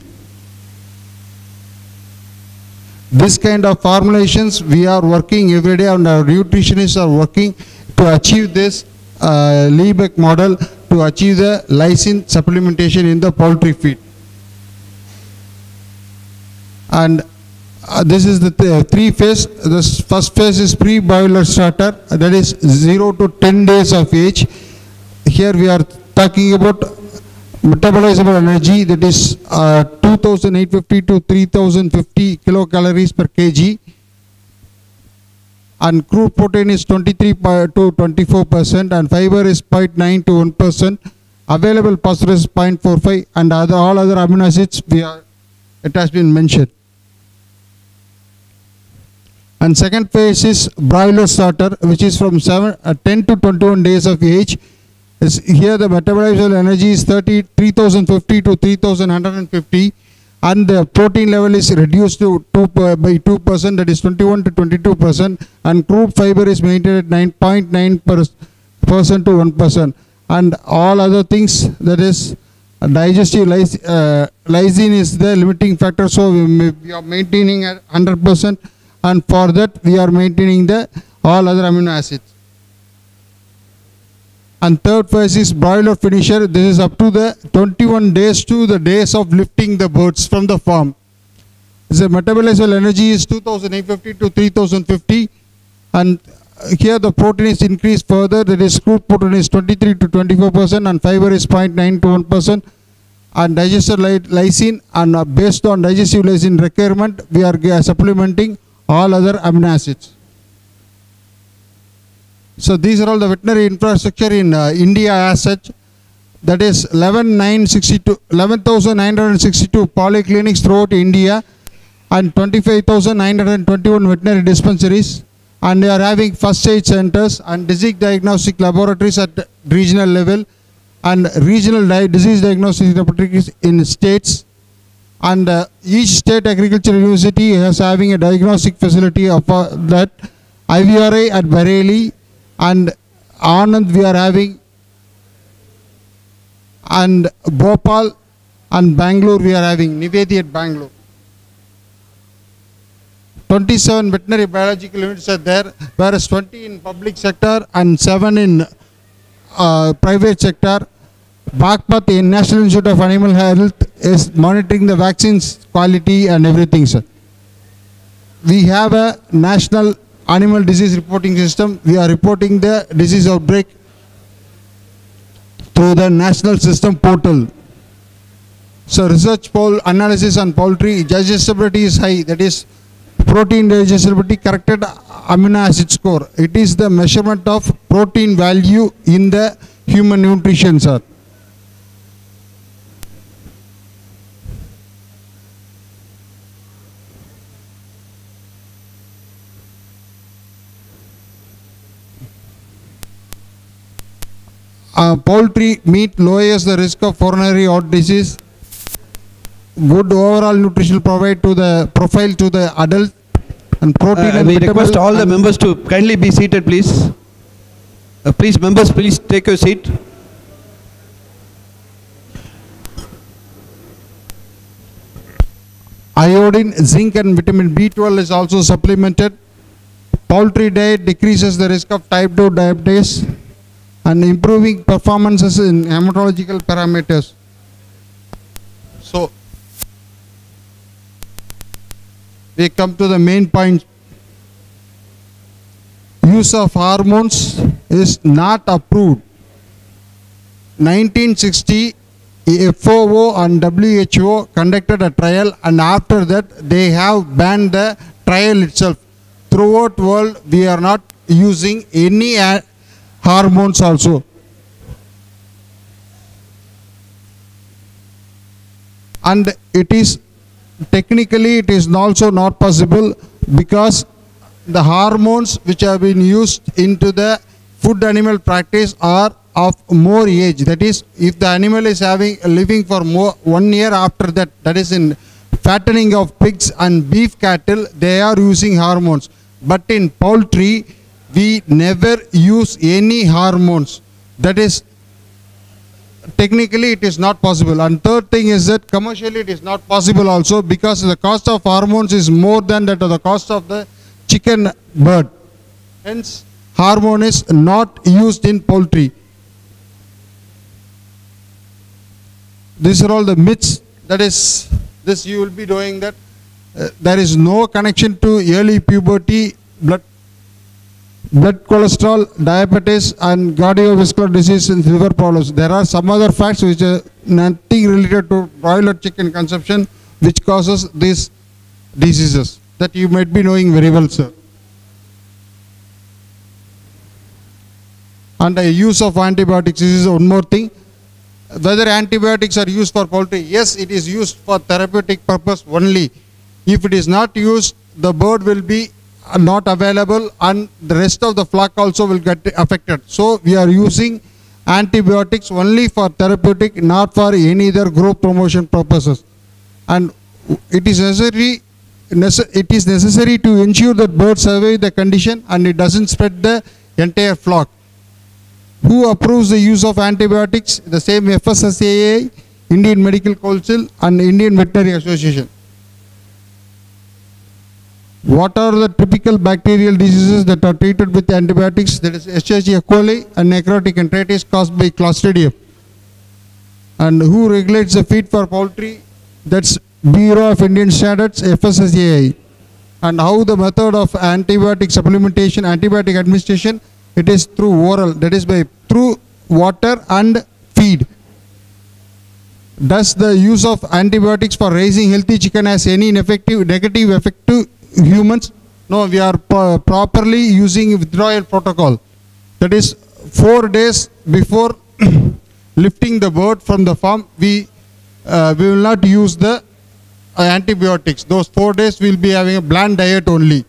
This kind of formulations we are working every day, and our nutritionists are working to achieve this uh, Liebig model, to achieve the lysine supplementation in the poultry feed. And Uh, this is the th uh, three phase. The first phase is pre-boiler starter, uh, that is zero to ten days of age. Here we are talking about metabolizable energy, that is uh, two thousand eight hundred fifty to three thousand fifty kilocalories per kg. And crude protein is twenty-three to twenty-four percent, and fiber is zero point nine to one percent. Available phosphorus is zero point four five, and other, all other amino acids we are, it has been mentioned. And second phase is broiler starter, which is from seven, uh, ten to twenty-one days of age. Is here the metabolizable energy is three thousand fifty to three thousand one hundred fifty, and the protein level is reduced to two per, by two percent, that is twenty-one to twenty-two percent, and crude fiber is maintained at nine point nine percent to one percent, and all other things, that is uh, digestive lys uh, lysine is the limiting factor, so we, may, we are maintaining at one hundred percent, and for that we are maintaining the all other amino acids. And third phase is broiler finisher. This is up to the twenty-one days to the days of lifting the birds from the farm. The metabolizable energy is two thousand eight hundred fifty to three thousand fifty, and here the protein is increased further, that is crude protein is twenty-three to twenty-four percent, and fiber is zero point nine to one percent, and digestive lysine, and uh, based on digestive lysine requirement we are uh, supplementing all other amino acids. So these are all the veterinary infrastructure in uh, India as such. That is eleven thousand nine hundred sixty-two polyclinics throughout India, and twenty-five thousand nine hundred twenty-one veterinary dispensaries, and they are having first aid centers and disease diagnostic laboratories at regional level, and regional di disease diagnostic laboratories in states, and uh, each state agricultural university is having a diagnostic facility of uh, that. I V R I at Bareilly, and Anand we are having, and Bhopal and Bangalore we are having, Nivedi at Bangalore. twenty-seven veterinary biological units are there, whereas twenty in public sector and seven in uh, private sector. Bagpat, in National Institute of Animal Health, is monitoring the vaccines quality and everything, sir. We have a national animal disease reporting system. We are reporting the disease outbreak through the national system portal. So research poll analysis on poultry, digestibility is high, that is protein digestibility corrected amino acid score. It is the measurement of protein value in the human nutrition, sir. Uh, poultry meat lowers the risk of coronary heart disease. Good overall nutritional provide to the profile to the adult, and protein. Uh, and we request all the and members to kindly be seated, please. Uh, please, members, please take your seat. Iodine, zinc, and vitamin B twelve is also supplemented. Poultry diet decreases the risk of type two diabetes and improving performances in hematological parameters. So we come to the main point. Use of hormones is not approved. nineteen sixty, F O O and W H O conducted a trial, and after that they have banned the trial itself. Throughout world we are not using any hormones also. And it is technically it is also not possible, because the hormones which have been used into the food animal practice are of more age. That is, if the animal is having living for more one year after that, that is in fattening of pigs and beef cattle, they are using hormones. But in poultry we never use any hormones. That is, technically it is not possible. And third thing is that commercially it is not possible also, because the cost of hormones is more than that of the cost of the chicken bird. Hence hormone is not used in poultry. These are all the myths. That is, this you will be doing that. uh, there is no connection to early puberty, blood, blood cholesterol, diabetes, and cardiovascular disease and liver problems. There are some other facts which are nothing related to broiler chicken consumption which causes these diseases that you might be knowing very well, sir. And the use of antibiotics, this is one more thing. Whether antibiotics are used for poultry, yes, it is used for therapeutic purpose only. If it is not used, the bird will be not available and the rest of the flock also will get affected. So we are using antibiotics only for therapeutic, not for any other growth promotion purposes. And it is necessary, it is necessary to ensure that birds survive the condition and it doesn't spread the entire flock. Who approves the use of antibiotics? The same F S S A I, Indian Medical Council and Indian Veterinary Association. What are the typical bacterial diseases that are treated with antibiotics? That is Escherichia coli and necrotic enteritis caused by Clostridium. And who regulates the feed for poultry? That's Bureau of Indian Standards, F S S A I. And how the method of antibiotic supplementation, antibiotic administration? It is through oral, that is by through water and feed. Does the use of antibiotics for raising healthy chicken has any ineffective, negative effect to humans? No, we are pro properly using withdrawal protocol. That is four days before lifting the bird from the farm, we, uh, we will not use the uh, antibiotics. Those four days we will be having a bland diet only.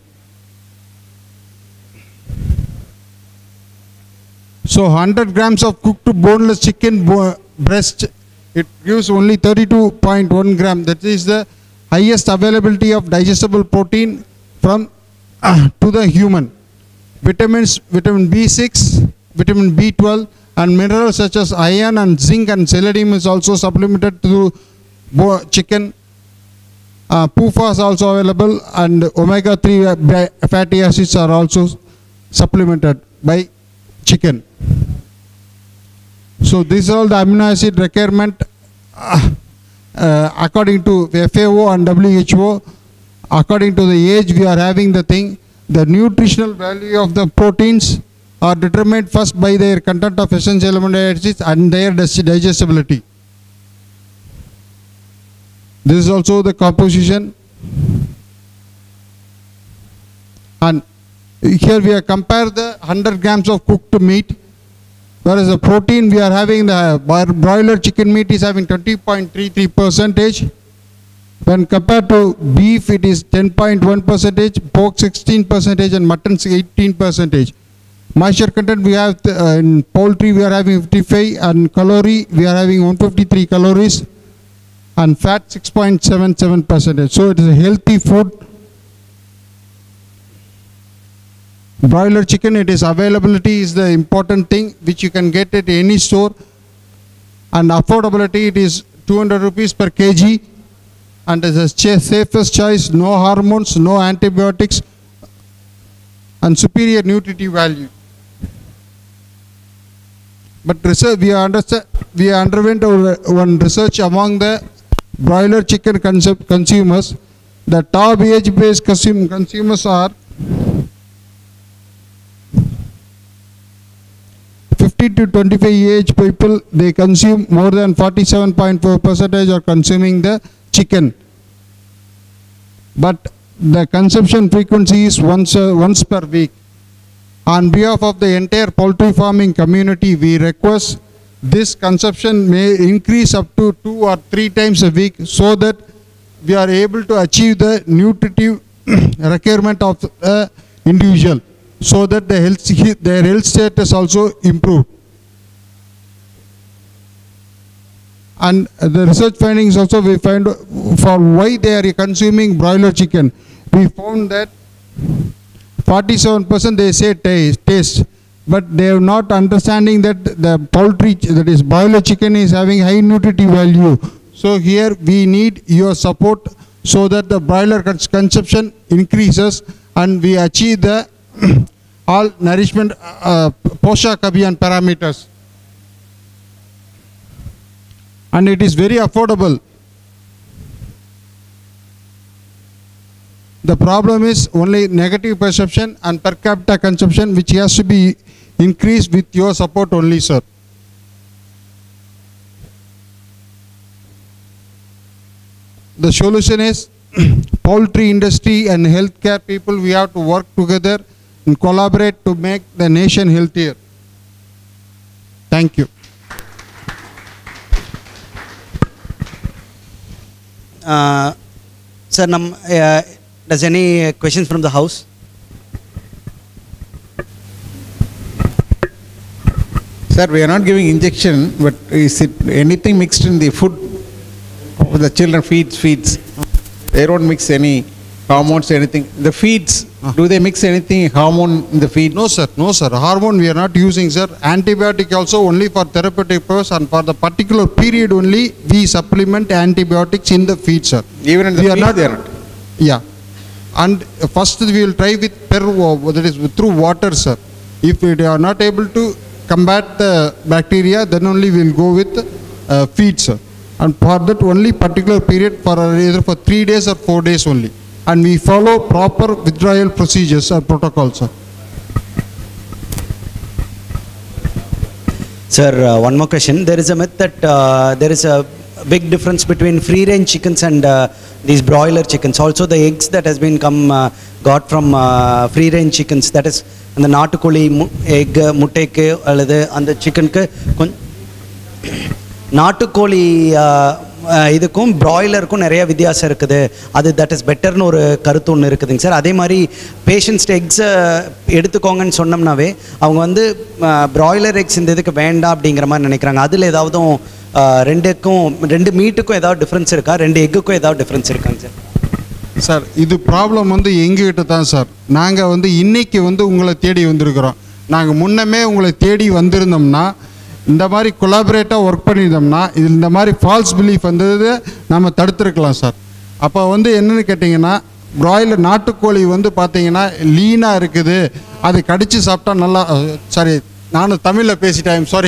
So one hundred grams of cooked boneless chicken bo breast, it gives only thirty-two point one gram. That is the highest availability of digestible protein from uh, to the human. Vitamins, vitamin B six, vitamin B twelve and minerals such as iron and zinc and selenium is also supplemented through chicken. Uh, P U F A is also available and omega three fatty acids are also supplemented by chicken. So these are all the amino acid requirement uh, uh, according to F A O and W H O. According to the age we are having the thing, the nutritional value of the proteins are determined first by their content of essential amino acids and their digestibility. This is also the composition. And here we have compared the one hundred grams of cooked meat, whereas the protein we are having, the broiler chicken meat is having twenty point three three percentage. When compared to beef, it is ten point one percentage, pork sixteen percentage, and mutton eighteen percentage. Moisture content we have uh, in poultry we are having fifty-five, and calorie we are having one hundred fifty-three calories, and fat six point seven seven percentage. So it is a healthy food. Broiler chicken, it is availability is the important thing which you can get at any store, and affordability, it is two hundred rupees per kg, and is the safest choice, no hormones, no antibiotics, and superior nutritive value. But research, we understand, we underwent one research among the broiler chicken consumers. The top age-based consumers are fifty to twenty-five age people. They consume more than forty-seven point four percentage are consuming the chicken. But the consumption frequency is once, uh, once per week. On behalf of the entire poultry farming community, we request this consumption may increase up to two or three times a week so that we are able to achieve the nutritive requirement of the individual, so that the health, their health status also improve. And the research findings also we find for why they are consuming broiler chicken. We found that forty-seven percent they say taste, taste, but they are not understanding that the poultry, that is broiler chicken, is having high nutritive value. So here we need your support so that the broiler consumption increases and we achieve the all nourishment uh, Poshak Abhiyan parameters. And it is very affordable. The problem is only negative perception and per capita consumption, which has to be increased with your support only, sir. The solution is poultry industry and healthcare people, we have to work together and collaborate to make the nation healthier. Thank you. Uh, sir, nam, uh, does any questions from the house? Sir, we are not giving injection, but is it anything mixed in the food? The children feeds, feeds. They don't mix any hormones, anything. The feeds, uh. do they mix anything, hormone in the feed? No, sir. No, sir. Hormone we are not using, sir. Antibiotic also only for therapeutic purpose, and for the particular period only we supplement antibiotics in the feed, sir. Even in the we feed, are not, they are not? Yeah. And first we will try with per, that is through water, sir. If we are not able to combat the bacteria, then only we will go with uh, feed, sir. And for that only particular period, for either for three days or four days only. And we follow proper withdrawal procedures or protocols, sir. Sir, uh, one more question. There is a myth that uh, there is a big difference between free-range chickens and uh, these broiler chickens. Also, the eggs that has been come uh, got from uh, free-range chickens, that is, and the நாட்டுக்கோழி egg முட்டைக்கு அல்லது அந்த சிக்கனுக்கு நாட்டுக்கோழி இதுக்கும் பிராய்லருக்கும் நிறைய வித்தியாசம் இருக்குது. அது தட் இஸ் பெட்டர்னு ஒரு கருத்து ஒன்று இருக்குதுங்க சார். அதே மாதிரி பேஷண்ட்ஸ் எக்ஸை எடுத்துக்கோங்கன்னு சொன்னோம்னாவே அவங்க வந்து பிராய்லர் எக்ஸ் இந்த இதுக்கு வேண்டாம் அப்படிங்கிற மாதிரி நினைக்கிறாங்க. அதில் ஏதாவது ரெண்டுக்கும் ரெண்டு மீட்டுக்கும் ஏதாவது டிஃப்ரென்ஸ் இருக்கா, ரெண்டு எக்குக்கும் ஏதாவது டிஃப்ரென்ஸ் இருக்காங்க சார்? சார், இது ப்ராப்ளம் வந்து எங்ககிட்ட தான் சார். நாங்கள் வந்து இன்றைக்கி வந்து உங்களை தேடி வந்திருக்கிறோம். நாங்கள் முன்னமே உங்களை தேடி வந்திருந்தோம்னா, இந்த மாதிரி கொலாபரேட்டாக ஒர்க் பண்ணியிருந்தோம்னா, இது இந்த மாதிரி ஃபால்ஸ் பிலீஃப் வந்தது நம்ம தடுத்துருக்கலாம் சார். அப்போ வந்து என்னென்னு கேட்டிங்கன்னா, பிராய்லர் நாட்டுக்கோழி வந்து பார்த்தீங்கன்னா லீனாக இருக்குது, அது கடித்து சாப்பிட்டா நல்லா, சாரி நானும் தமிழில் பேசிட்டேன், சாரி.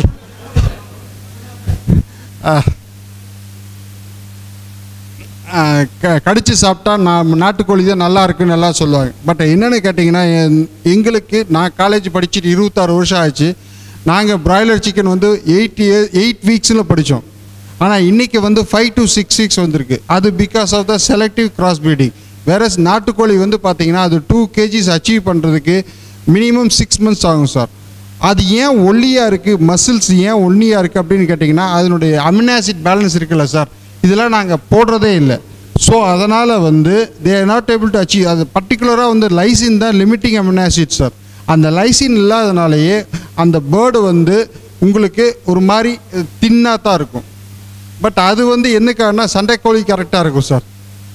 கடித்து சாப்பிட்டா நான் நாட்டுக்கோழி தான் நல்லா இருக்குன்னு எல்லாம் சொல்லுவாங்க. பட் என்னென்னு கேட்டிங்கன்னா, எங்களுக்கு நான் காலேஜ் படிச்சுட்டு இருபத்தாறு வருஷம் ஆச்சு. நாங்கள் பிராய்லர் சிக்கன் வந்து எயிட் இயர் எயிட் வீக்ஸில் படித்தோம். ஆனால் இன்றைக்கி வந்து ஃபைவ் டு சிக்ஸ் வீக்ஸ் வந்திருக்கு. அது because of the selective cross breeding. Whereas நாட்டுக்கோழி வந்து பார்த்திங்கன்னா அது டூ கேஜிஸ் அச்சீவ் பண்ணுறதுக்கு மினிமம் சிக்ஸ் மந்த்ஸ் ஆகும் சார். அது ஏன் ஒல்லியாக இருக்குது, மசில்ஸ் ஏன் ஒல்லியாக இருக்குது அப்படின்னு கேட்டிங்கன்னா, அதனுடைய அமினோ ஆசிட் பேலன்ஸ் இருக்குல்ல சார், இதெல்லாம் நாங்கள் போடுறதே இல்லை. ஸோ அதனால் வந்து they are not able to achieve. அது பர்டிகுலராக வந்து லைசின் தான் லிமிட்டிங் அமினோ ஆசிட் சார். அந்த லைசின் இல்லாதனாலேயே அந்த பேர்டு வந்து உங்களுக்கு ஒரு மாதிரி தின்னாக தான் இருக்கும். பட் அது வந்து என்னக்காகனா சண்டைக்கோழி கரெக்டாக இருக்கும் சார்.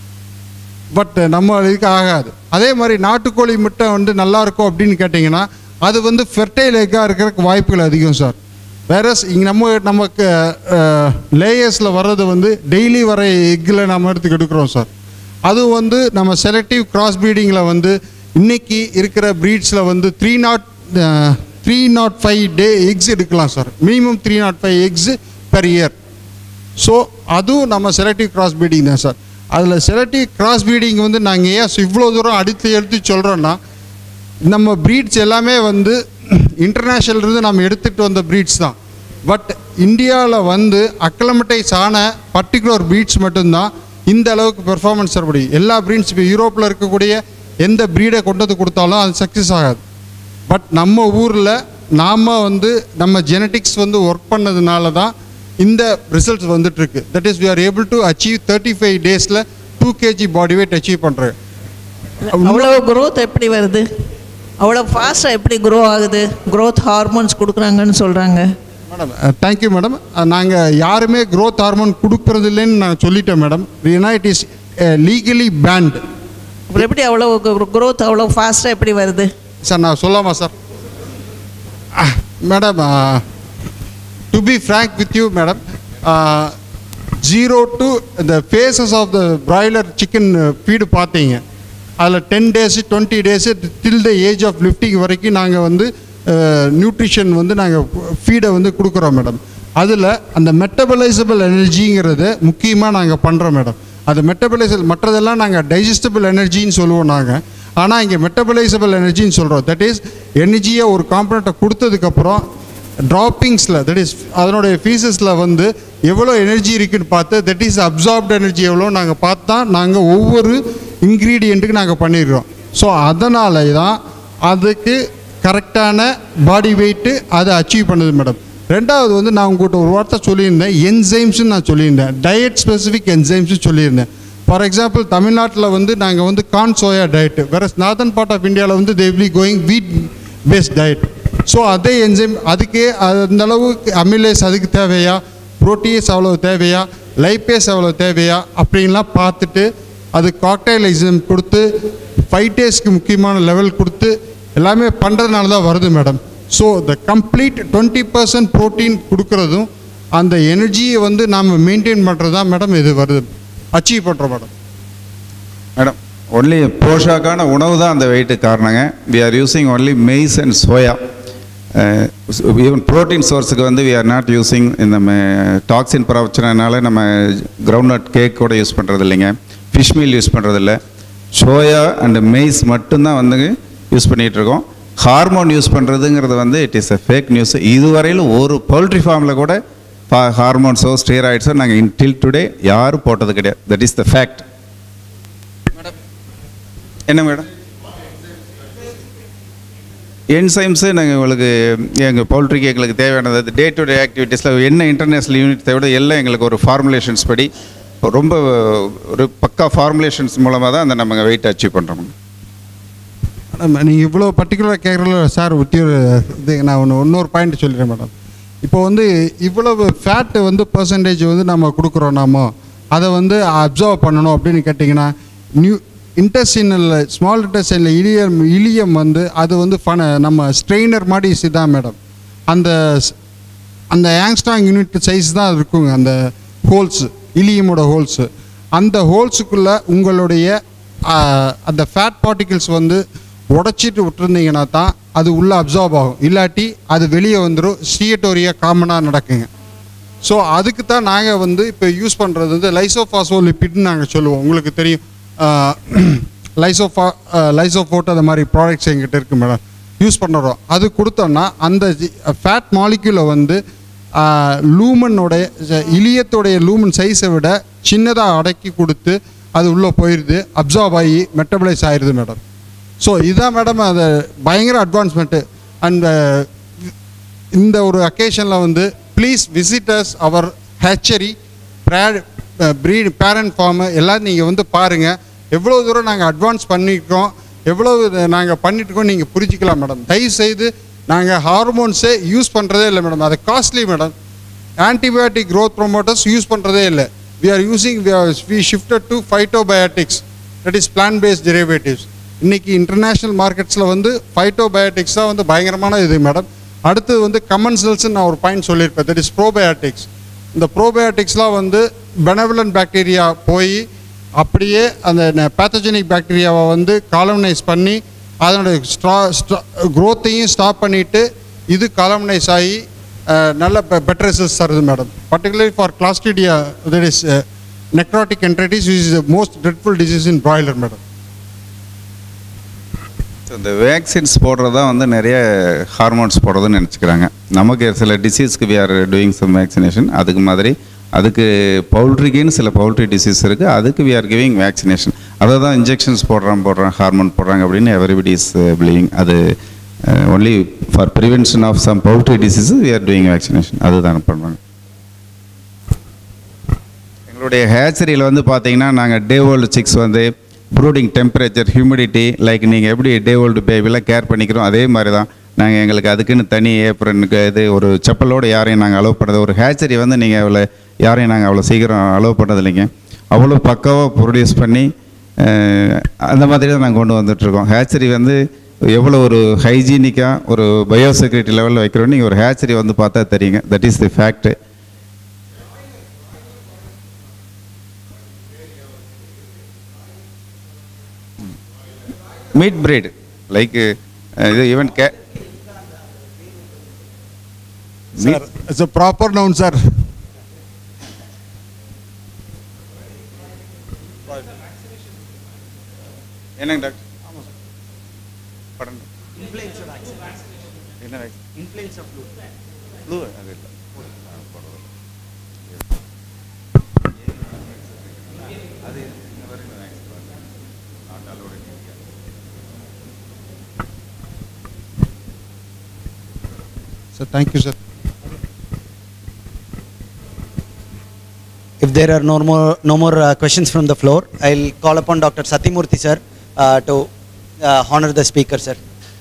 பட் நம்ம இதுக்கு ஆகாது. அதே மாதிரி நாட்டுக்கோழி முட்டை வந்து நல்லாயிருக்கும் அப்படின்னு கேட்டிங்கன்னா, அது வந்து ஃபெர்டைல் எக்காக இருக்கிறதுக்கு வாய்ப்புகள் அதிகம் சார். வேறஸ் இங்கே நம்ம நமக்கு லேயர்ஸில் வர்றது வந்து டெய்லி வர எக்கில் நம்ம எடுத்துக்கு எடுக்கிறோம் சார். அதுவும் வந்து நம்ம செலக்டிவ் கிராஸ் ப்ரீடிங்கில் வந்து இன்றைக்கி இருக்கிற ப்ரீட்ஸில் வந்து three nought three nought five day eggs எடுக்கலாம் சார். Minimum three nought five eggs per year. So அதுவும் நம்ம செலக்டிவ் கிராஸ் ப்ரீடிங் தான் சார். அதில் செலக்டிவ் கிராஸ் ப்ரீடிங் வந்து நாங்கள் ஏன் இவ்வளோ தூரம் அடுத்து எடுத்து சொல்கிறோன்னா, நம்ம ப்ரீட்ஸ் எல்லாமே வந்து இன்டர்நேஷ்னல்லேருந்து நம்ம எடுத்துகிட்டு வந்த ப்ரீட்ஸ் தான். பட் இந்தியாவில் வந்து அக்லமடைஸ் ஆன பர்டிகுலர் ப்ரீட்ஸ் மட்டும்தான் இந்த அளவுக்கு பெர்ஃபார்மன்ஸ் தர முடியும். எல்லா ப்ரீட்ஸ் இப்போ யூரோப்பில் இருக்கக்கூடிய எந்த ப்ரீடை கொண்டு வந்து கொடுத்தாலும் அது சக்ஸஸ் ஆகாது. பட் நம்ம ஊரில் நாம் வந்து நம்ம ஜெனட்டிக்ஸ் வந்து ஒர்க் பண்ணதுனால தான் இந்த ரிசல்ட்ஸ் வந்துட்டுருக்கு. That is we are able to achieve thirty five டேஸில் two kg body weight achieve பண்ணுறேன். அவ்வளோ க்ரோத் எப்படி வருது, அவ்வளோ ஃபாஸ்ட்டாக எப்படி க்ரோ ஆகுது? க்ரோத் ஹார்மோன்ஸ் கொடுக்குறாங்கன்னு சொல்கிறாங்க. Madam thank you madam. நாங்கள் யாருமே க்ரோத் ஹார்மோன் கொடுக்குறது இல்லைன்னு நான் சொல்லிட்டேன் மேடம். ஏன்னா இட் இஸ் லீகலி பேண்ட். அப்புறம் எப்படி அவ்வளோ க்ரோத் அவ்வளோ ஃபாஸ்ட்டாக எப்படி வருது சார்? நான் சொல்லாமா sir? Madam to be frank with you madam, zero to இந்த phases of the broiler chicken feed பார்த்தீங்க, அதில் ten days twenty days till the age of lifting வரைக்கும் நாங்கள் வந்து நியூட்ரிஷன் வந்து நாங்கள் ஃபீடை வந்து கொடுக்குறோம் மேடம். அதில் அந்த மெட்டபலைசபிள் எனர்ஜிங்கிறத முக்கியமாக நாங்கள் பண்ணுறோம் மேடம். அது மெட்டபலைசல் மற்றதெல்லாம் நாங்கள் டைஜஸ்டபிள் எனர்ஜின்னு சொல்லுவோம் நாங்கள். ஆனால் இங்கே மெட்டபலைசபிள் எனர்ஜின்னு சொல்கிறோம். தட் இஸ் எனர்ஜியை ஒரு காம்பனண்ட்டை கொடுத்ததுக்கப்புறம் ட்ராப்பிங்ஸில் தட் இஸ் அதனுடைய ஃபீஸஸில் வந்து எவ்வளோ எனர்ஜி இருக்குதுன்னு பார்த்து தட் இஸ் அப்சார்ப்ட் எனர்ஜி எவ்வளோ நாங்கள் பார்த்தா நாங்கள் ஒவ்வொரு இன்க்ரீடியண்ட்டுக்கு நாங்கள் பண்ணிடுறோம். ஸோ அதனால தான் அதுக்கு கரெக்டான பாடி வெயிட்டு அதை அச்சீவ் பண்ணுது மேடம். ரெண்டாவது வந்து நான் உங்கள்கிட்ட ஒரு வார்த்தை சொல்லியிருந்தேன், என்சைம்ஸ்ன்னு நான் சொல்லியிருந்தேன், டயட் ஸ்பெசிஃபிக் என்சைம்ஸ்னு சொல்லியிருந்தேன். ஃபார் எக்ஸாம்பிள் தமிழ்நாட்டில் வந்து நாங்கள் வந்து கார்ன் சோயா டயட்டு, வேறு நார்தன் பார்ட் ஆஃப் இந்தியாவில் வந்து they will be going wheat based diet. So அதே என்சைம் அதுக்கே அந்தளவு அமிலேஸ் அதுக்கு தேவையா, ப்ரோட்டீன்ஸ் அவ்வளோ தேவையா, லைப்பேஸ் அவ்வளோ தேவையா அப்படின்லாம் பார்த்துட்டு அது காக்டைல் எக்ஸாம் கொடுத்து ஃபைவ் டேஸ்க்கு முக்கியமான லெவல் கொடுத்து எல்லாமே பண்ணுறதுனால தான் வருது madam. So the complete twenty percent protein கொடுக்குறதும் அந்த எனர்ஜியை வந்து நாம் மெயின்டைன் பண்ணுறது தான் மேடம் இது வருது, அச்சீவ் பண்ணுறோம் மேடம். மேடம் ஒன்லி போஷாக்கான உணவு தான் அந்த வெயிட்டுக்கு காரணங்க. We are using only maize and soya. Even protein சோர்ஸுக்கு வந்து வி ஆர் நாட் யூஸிங் இந்த டாக்ஸின் பிரச்சனைனால நம்ம கிரவுண்ட் நட் கேக் கூட யூஸ் பண்ணுறது இல்லைங்க, ஃபிஷ் மீல் யூஸ் பண்ணுறதில்ல, சோயா அண்டு மெய்ஸ் மட்டும்தான் வந்து யூஸ் பண்ணிகிட்ருக்கோம். ஹார்மோன் யூஸ் பண்ணுறதுங்கிறது வந்து it is a fake news. இதுவரையிலும் ஒரு பவுல்ட்ரி ஃபார்மில் கூட ஹார்மோன்ஸோ ஸ்டீராய்ட்ஸோ நாங்கள் இன் டில் டுடே யாரும் போட்டது கிடையாது. That is the fact. Madam என்ன மேடம் என்சைம்ஸு நாங்கள் உங்களுக்கு எங்கள் பவுல்ட்ரிக்கு எங்களுக்கு தேவையானது டே டு டே ஆக்டிவிட்டீஸில் என்ன இன்டர்நேஷ்னல் யூனிட் தேவையோ எல்லாம் எங்களுக்கு ஒரு ஃபார்முலேஷன்ஸ் படி ரொம்ப ஒரு பக்கா ஃபார்முலேஷன்ஸ் மூலமாக தான் அந்த நம்ம வெயிட் அச்சீவ் பண்ணுறோம். மேடம் நீங்கள் இவ்வளோ பர்டிகுலராக கேட்குறல சார் ஒட்டி ஒரு இது நான் ஒன்று இன்னொரு பாயிண்ட் சொல்லிடுறேன் மேடம். இப்போ வந்து இவ்வளவு ஃபேட்டு வந்து பர்சன்டேஜ் வந்து நம்ம கொடுக்குறோம், நாம அதை வந்து அப்சர்வ் பண்ணணும் அப்படின்னு கேட்டிங்கன்னா நியூ இன்டெஸ்டினல் ஸ்மால் இன்டெஸ்டினில் இலியம் இலியம் வந்து அது வந்து ஃபன நம்ம ஸ்ட்ரெயினர் மாதிரி தான் மேடம். அந்த அந்த ஆங்ஸ்ட்ராங் யூனிட் சைஸ் தான் இருக்குங்க அந்த ஹோல்ஸு, இலியமோட ஹோல்ஸு. அந்த ஹோல்ஸுக்குள்ளே உங்களுடைய அந்த ஃபேட் பார்ட்டிகிள்ஸ் வந்து உடச்சிட்டு விட்டுருந்தீங்கன்னா தான் அது உள்ளே அப்சார்ப் ஆகும், இல்லாட்டி அது வெளியே வந்துடும். ஸ்டியட்டோரியா காமனாக நடக்குங்க. ஸோ அதுக்கு தான் நாங்கள் வந்து இப்போ யூஸ் பண்ணுறது வந்து லைசோஃபாஸ்ஃபோலிபிட்னு நாங்கள் சொல்லுவோம். உங்களுக்கு தெரியும் லைசோஃபா லைசோஃபோட் அந்த மாதிரி ப்ராடக்ட்ஸ் எங்கிட்ட இருக்குது மேடம், யூஸ் பண்ணுறோம். அது கொடுத்தோன்னா அந்த ஃபேட் மாலிக்யூலை வந்து லூமனோடைய இலியத்தோடைய லூமன் சைஸை விட சின்னதாக அடக்கி கொடுத்து அது உள்ளே போயிடுது, அப்சார்ப் ஆகி மெட்டபலைஸ் ஆயிடுது மேடம். ஸோ இதுதான் மேடம் அது பயங்கர அட்வான்ஸ்மெண்ட்டு. அண்ட் இந்த ஒரு அக்கேஷனில் வந்து please visitors our hatchery breed parent farm எல்லாம் நீங்கள் வந்து பாருங்கள். எவ்வளோ தூரம் நாங்கள் அட்வான்ஸ் பண்ணியிருக்கோம், எவ்வளோ நாங்கள் பண்ணிட்டுருக்கோம் நீங்கள் புரிஞ்சிக்கலாம் மேடம். தயவுசெய்து நாங்கள் ஹார்மோன்ஸே யூஸ் பண்ணுறதே இல்லை மேடம், அது costly madam. Antibiotic growth promoters use பண்ணுறதே இல்லை. We are using we shifted to phytobiotics, that is plant based derivatives. இன்றைக்கி இன்டர்நேஷ்னல் மார்க்கெட்ஸில் வந்து ஃபைட்டோபயோட்டிக்ஸ் தான் வந்து பயங்கரமான இது மேடம். அடுத்தது வந்து கமன்சல்ஸ்ன்னு நான் ஒரு பாயிண்ட் சொல்லியிருப்பேன், தட் இஸ் ப்ரோபயோட்டிக்ஸ். இந்த ப்ரோபயோட்டிக்ஸ்லாம் வந்து பெனவலன்ட் பாக்டீரியா போய் அப்படியே அந்த பேத்தஜெனிக் பாக்டீரியாவை வந்து காலம்னைஸ் பண்ணி அதனுடைய ஸ்ட்ரா ஸ்ட்ரா க்ரோத்தையும் ஸ்டாப் பண்ணிவிட்டு இது காலம்னைஸ் ஆகி நல்ல பெட்டர் ரிசல்ட்ஸ் தருது madam. Particularly for clostridia that is necrotic enteritis which is the most dreadful disease in broiler madam. இந்த வேக்சின்ஸ் போடுறது தான் வந்து நிறைய ஹார்மோன்ஸ் போடுறதுன்னு நினச்சிக்கிறாங்க. நமக்கு சில டிசீஸ்க்கு we are doing some vaccination. அதுக்கு மாதிரி அதுக்கு பவுல்ட்ரிக்குன்னு சில பவுல்ட்ரி டிசீஸ் இருக்குது, அதுக்கு வி ஆர் கிவிங் வேக்சினேஷன். அதை தான் இன்ஜெக்ஷன்ஸ் போடுறான் போடுறான் ஹார்மோன் போடுறாங்க அப்படின்னு எவரிபடி இஸ் பிலீவிங். அது only for prevention of some poultry diseases we are doing vaccination. அதுதான் பண்ணுறாங்க. எங்களுடைய ஹேச்சரியில் வந்து பார்த்தீங்கன்னா நாங்கள் டே ஓல்டு சிக்ஸ் வந்து ப்ரூடிங் டெம்பரேச்சர், ஹியூமிடிட்டி, லைக் நீங்கள் எப்படி டே ஓல்டு பேபிலாம் கேர் பண்ணிக்கிறோம் அதே மாதிரி தான் நாங்கள் எங்களுக்கு அதுக்குன்னு தனி ஏப்ரனுக்கு இது ஒரு செப்பலோடு யாரையும் நாங்கள் அலோவ் பண்ணுறது. ஒரு ஹேச்சரி வந்து நீங்கள் அவ்வளோ யாரையும் நாங்கள் அவ்வளோ சீக்கிரம் அலோவ் பண்ணது இல்லைங்க. அவ்வளோ பக்காவாக ப்ரொடியூஸ் பண்ணி அந்த மாதிரி தான் நாங்கள் கொண்டு வந்துட்டுருக்கோம். ஹேச்சரி வந்து எவ்வளோ ஒரு ஹைஜீனிக்காக ஒரு பயோசெக்யூரிட்டி லெவலில் வைக்கிறோன்னு நீங்கள் ஒரு ஹேச்சரி வந்து பார்த்தா தெரியுங்க. That is the fact. Meat breed like இது even K sir it's a proper noun sir. என்னங்க டாக்டர்? ஆமாம் சார். படம் என்ன இன்ஃப்ளூயன்ஸா ஃப்ளூ ஃப்ளூ அது இல்லை. அது So thank you, sir. If there are no more no more uh, questions from the floor, I'll call upon Doctor Satyamurthy sir uh, to uh, honor the speaker, sir.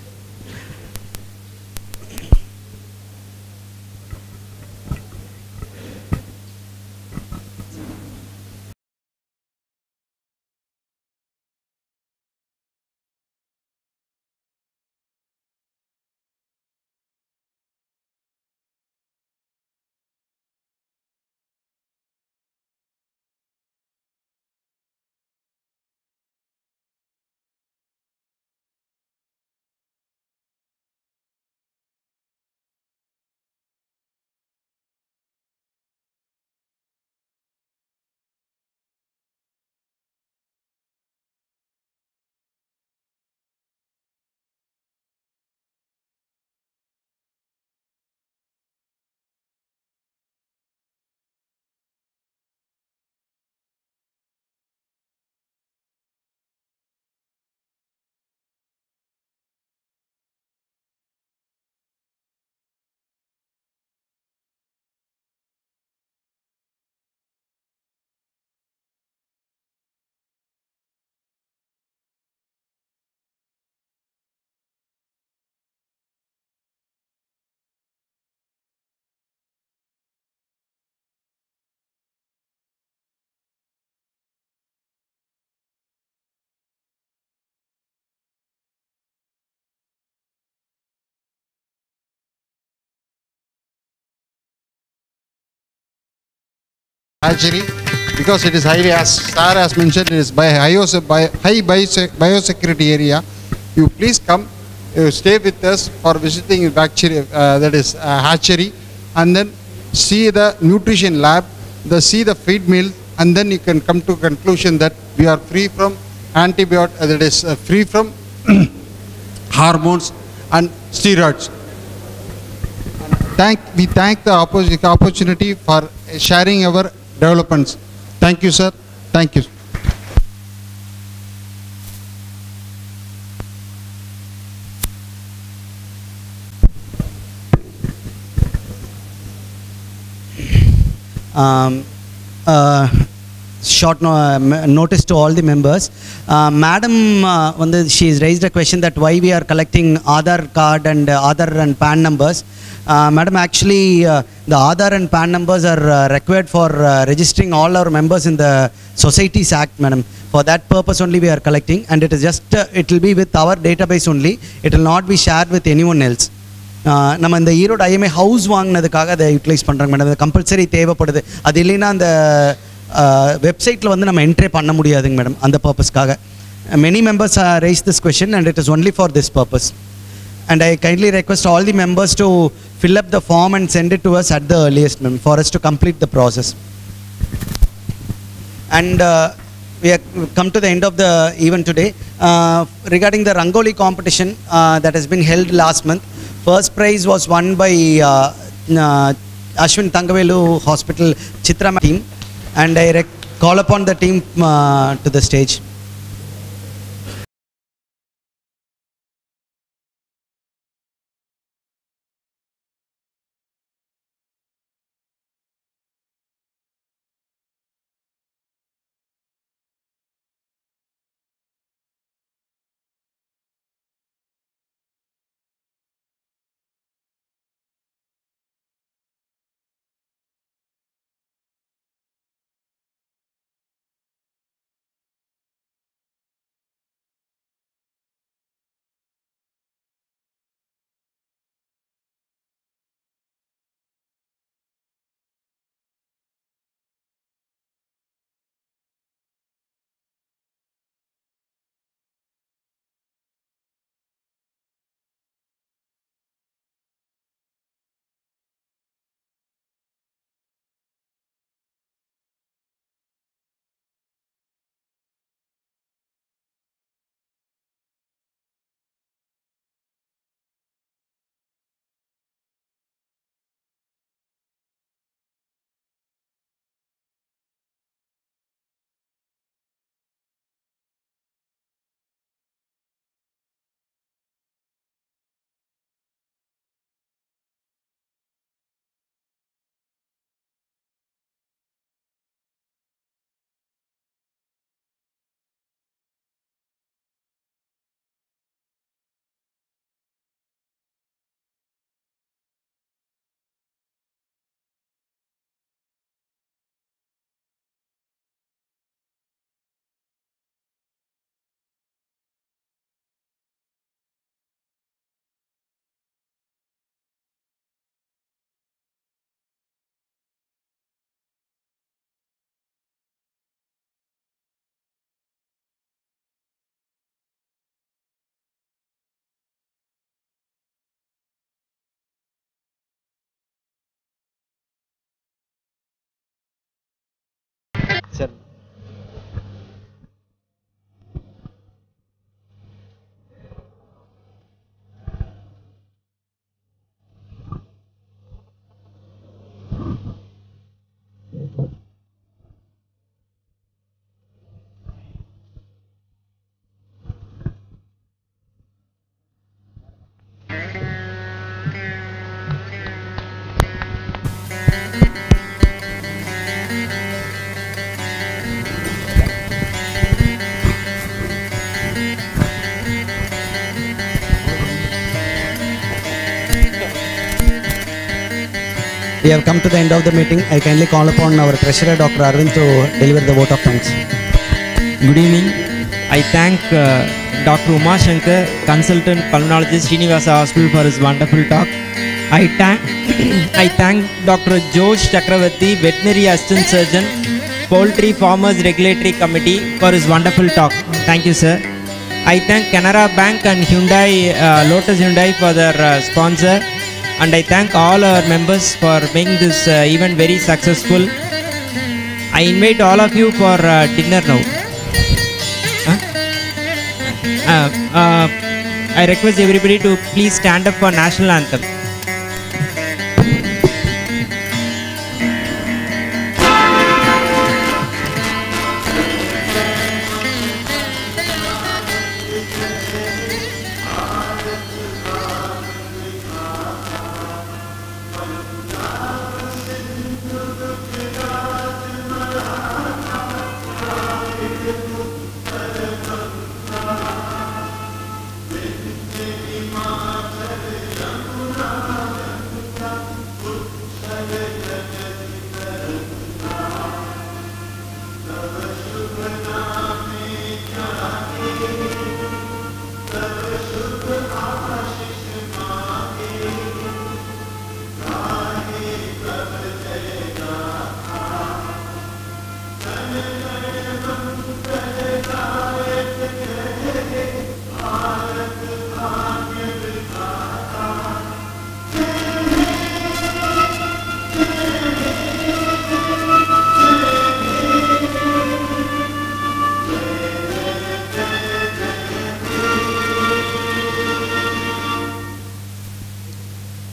Hatchery, because it is highly, as Sir has mentioned, it is by high, by high biosec biosecurity area. You please come, you stay with us for visiting hatchery, uh, that is uh, hatchery, and then see the nutrition lab, the see the feed mill, and then you can come to conclusion that we are free from antibiotic, uh, that is uh, free from hormones and steroids. Thank, we thank the oppo opportunity for sharing our developments. Thank you, sir. Thank you. Um, uh, short no, uh, notice to all the members. Uh, Madam, uh, when the, she has raised a question that why we are collecting Aadhaar card and uh, Aadhaar and P A N numbers. Uh, Madam, actually uh, the Aadhaar and P A N numbers are uh, required for uh, registering all our members in the Societies Act, Madam. For that purpose only we are collecting, and it is just, uh, it will be with our database only. It will not be shared with anyone else. நம்ம இந்த Erode IMA house வாங்கினதுக்காக அதை utilise பண்ணுறாங்க madam. அது compulsory தேவைப்படுது. அது இல்லைன்னா அந்த வெப்சைட்டில் வந்து நம்ம என்ட்ரே பண்ண முடியாதுங்க மேடம். அந்த பர்பஸ்க்காக many members raise this question and it is only for this purpose. And I kindly request all the members to fill up the form and send it to us at the earliest, ma'am, for us to complete the process. And uh, we have come to the end of the event today. Uh, regarding the Rangoli competition uh, that has been held last month, first prize was won by uh, uh, Ashwin Thangavelu Hospital Chitra team, and I rec call upon the team uh, to the stage. we have come to the end of the meeting. I kindly call upon our treasurer, Doctor Arvind, to deliver the vote of thanks. Good evening. I thank uh, Doctor Uma Shankar, consultant pulmonologist, Srinivasa Hospital, for his wonderful talk. I thank I thank Doctor George Chakravarti, veterinary assistant surgeon, Poultry Farmers Regulatory Committee, for his wonderful talk. Thank you, sir. I thank Canara Bank and Hyundai, uh, Lotus Hyundai for their uh, sponsor, and I thank all our members for making this uh, event very successful. I invite all of you for uh, dinner now. Huh? Uh, uh, I request everybody to please stand up for national anthem.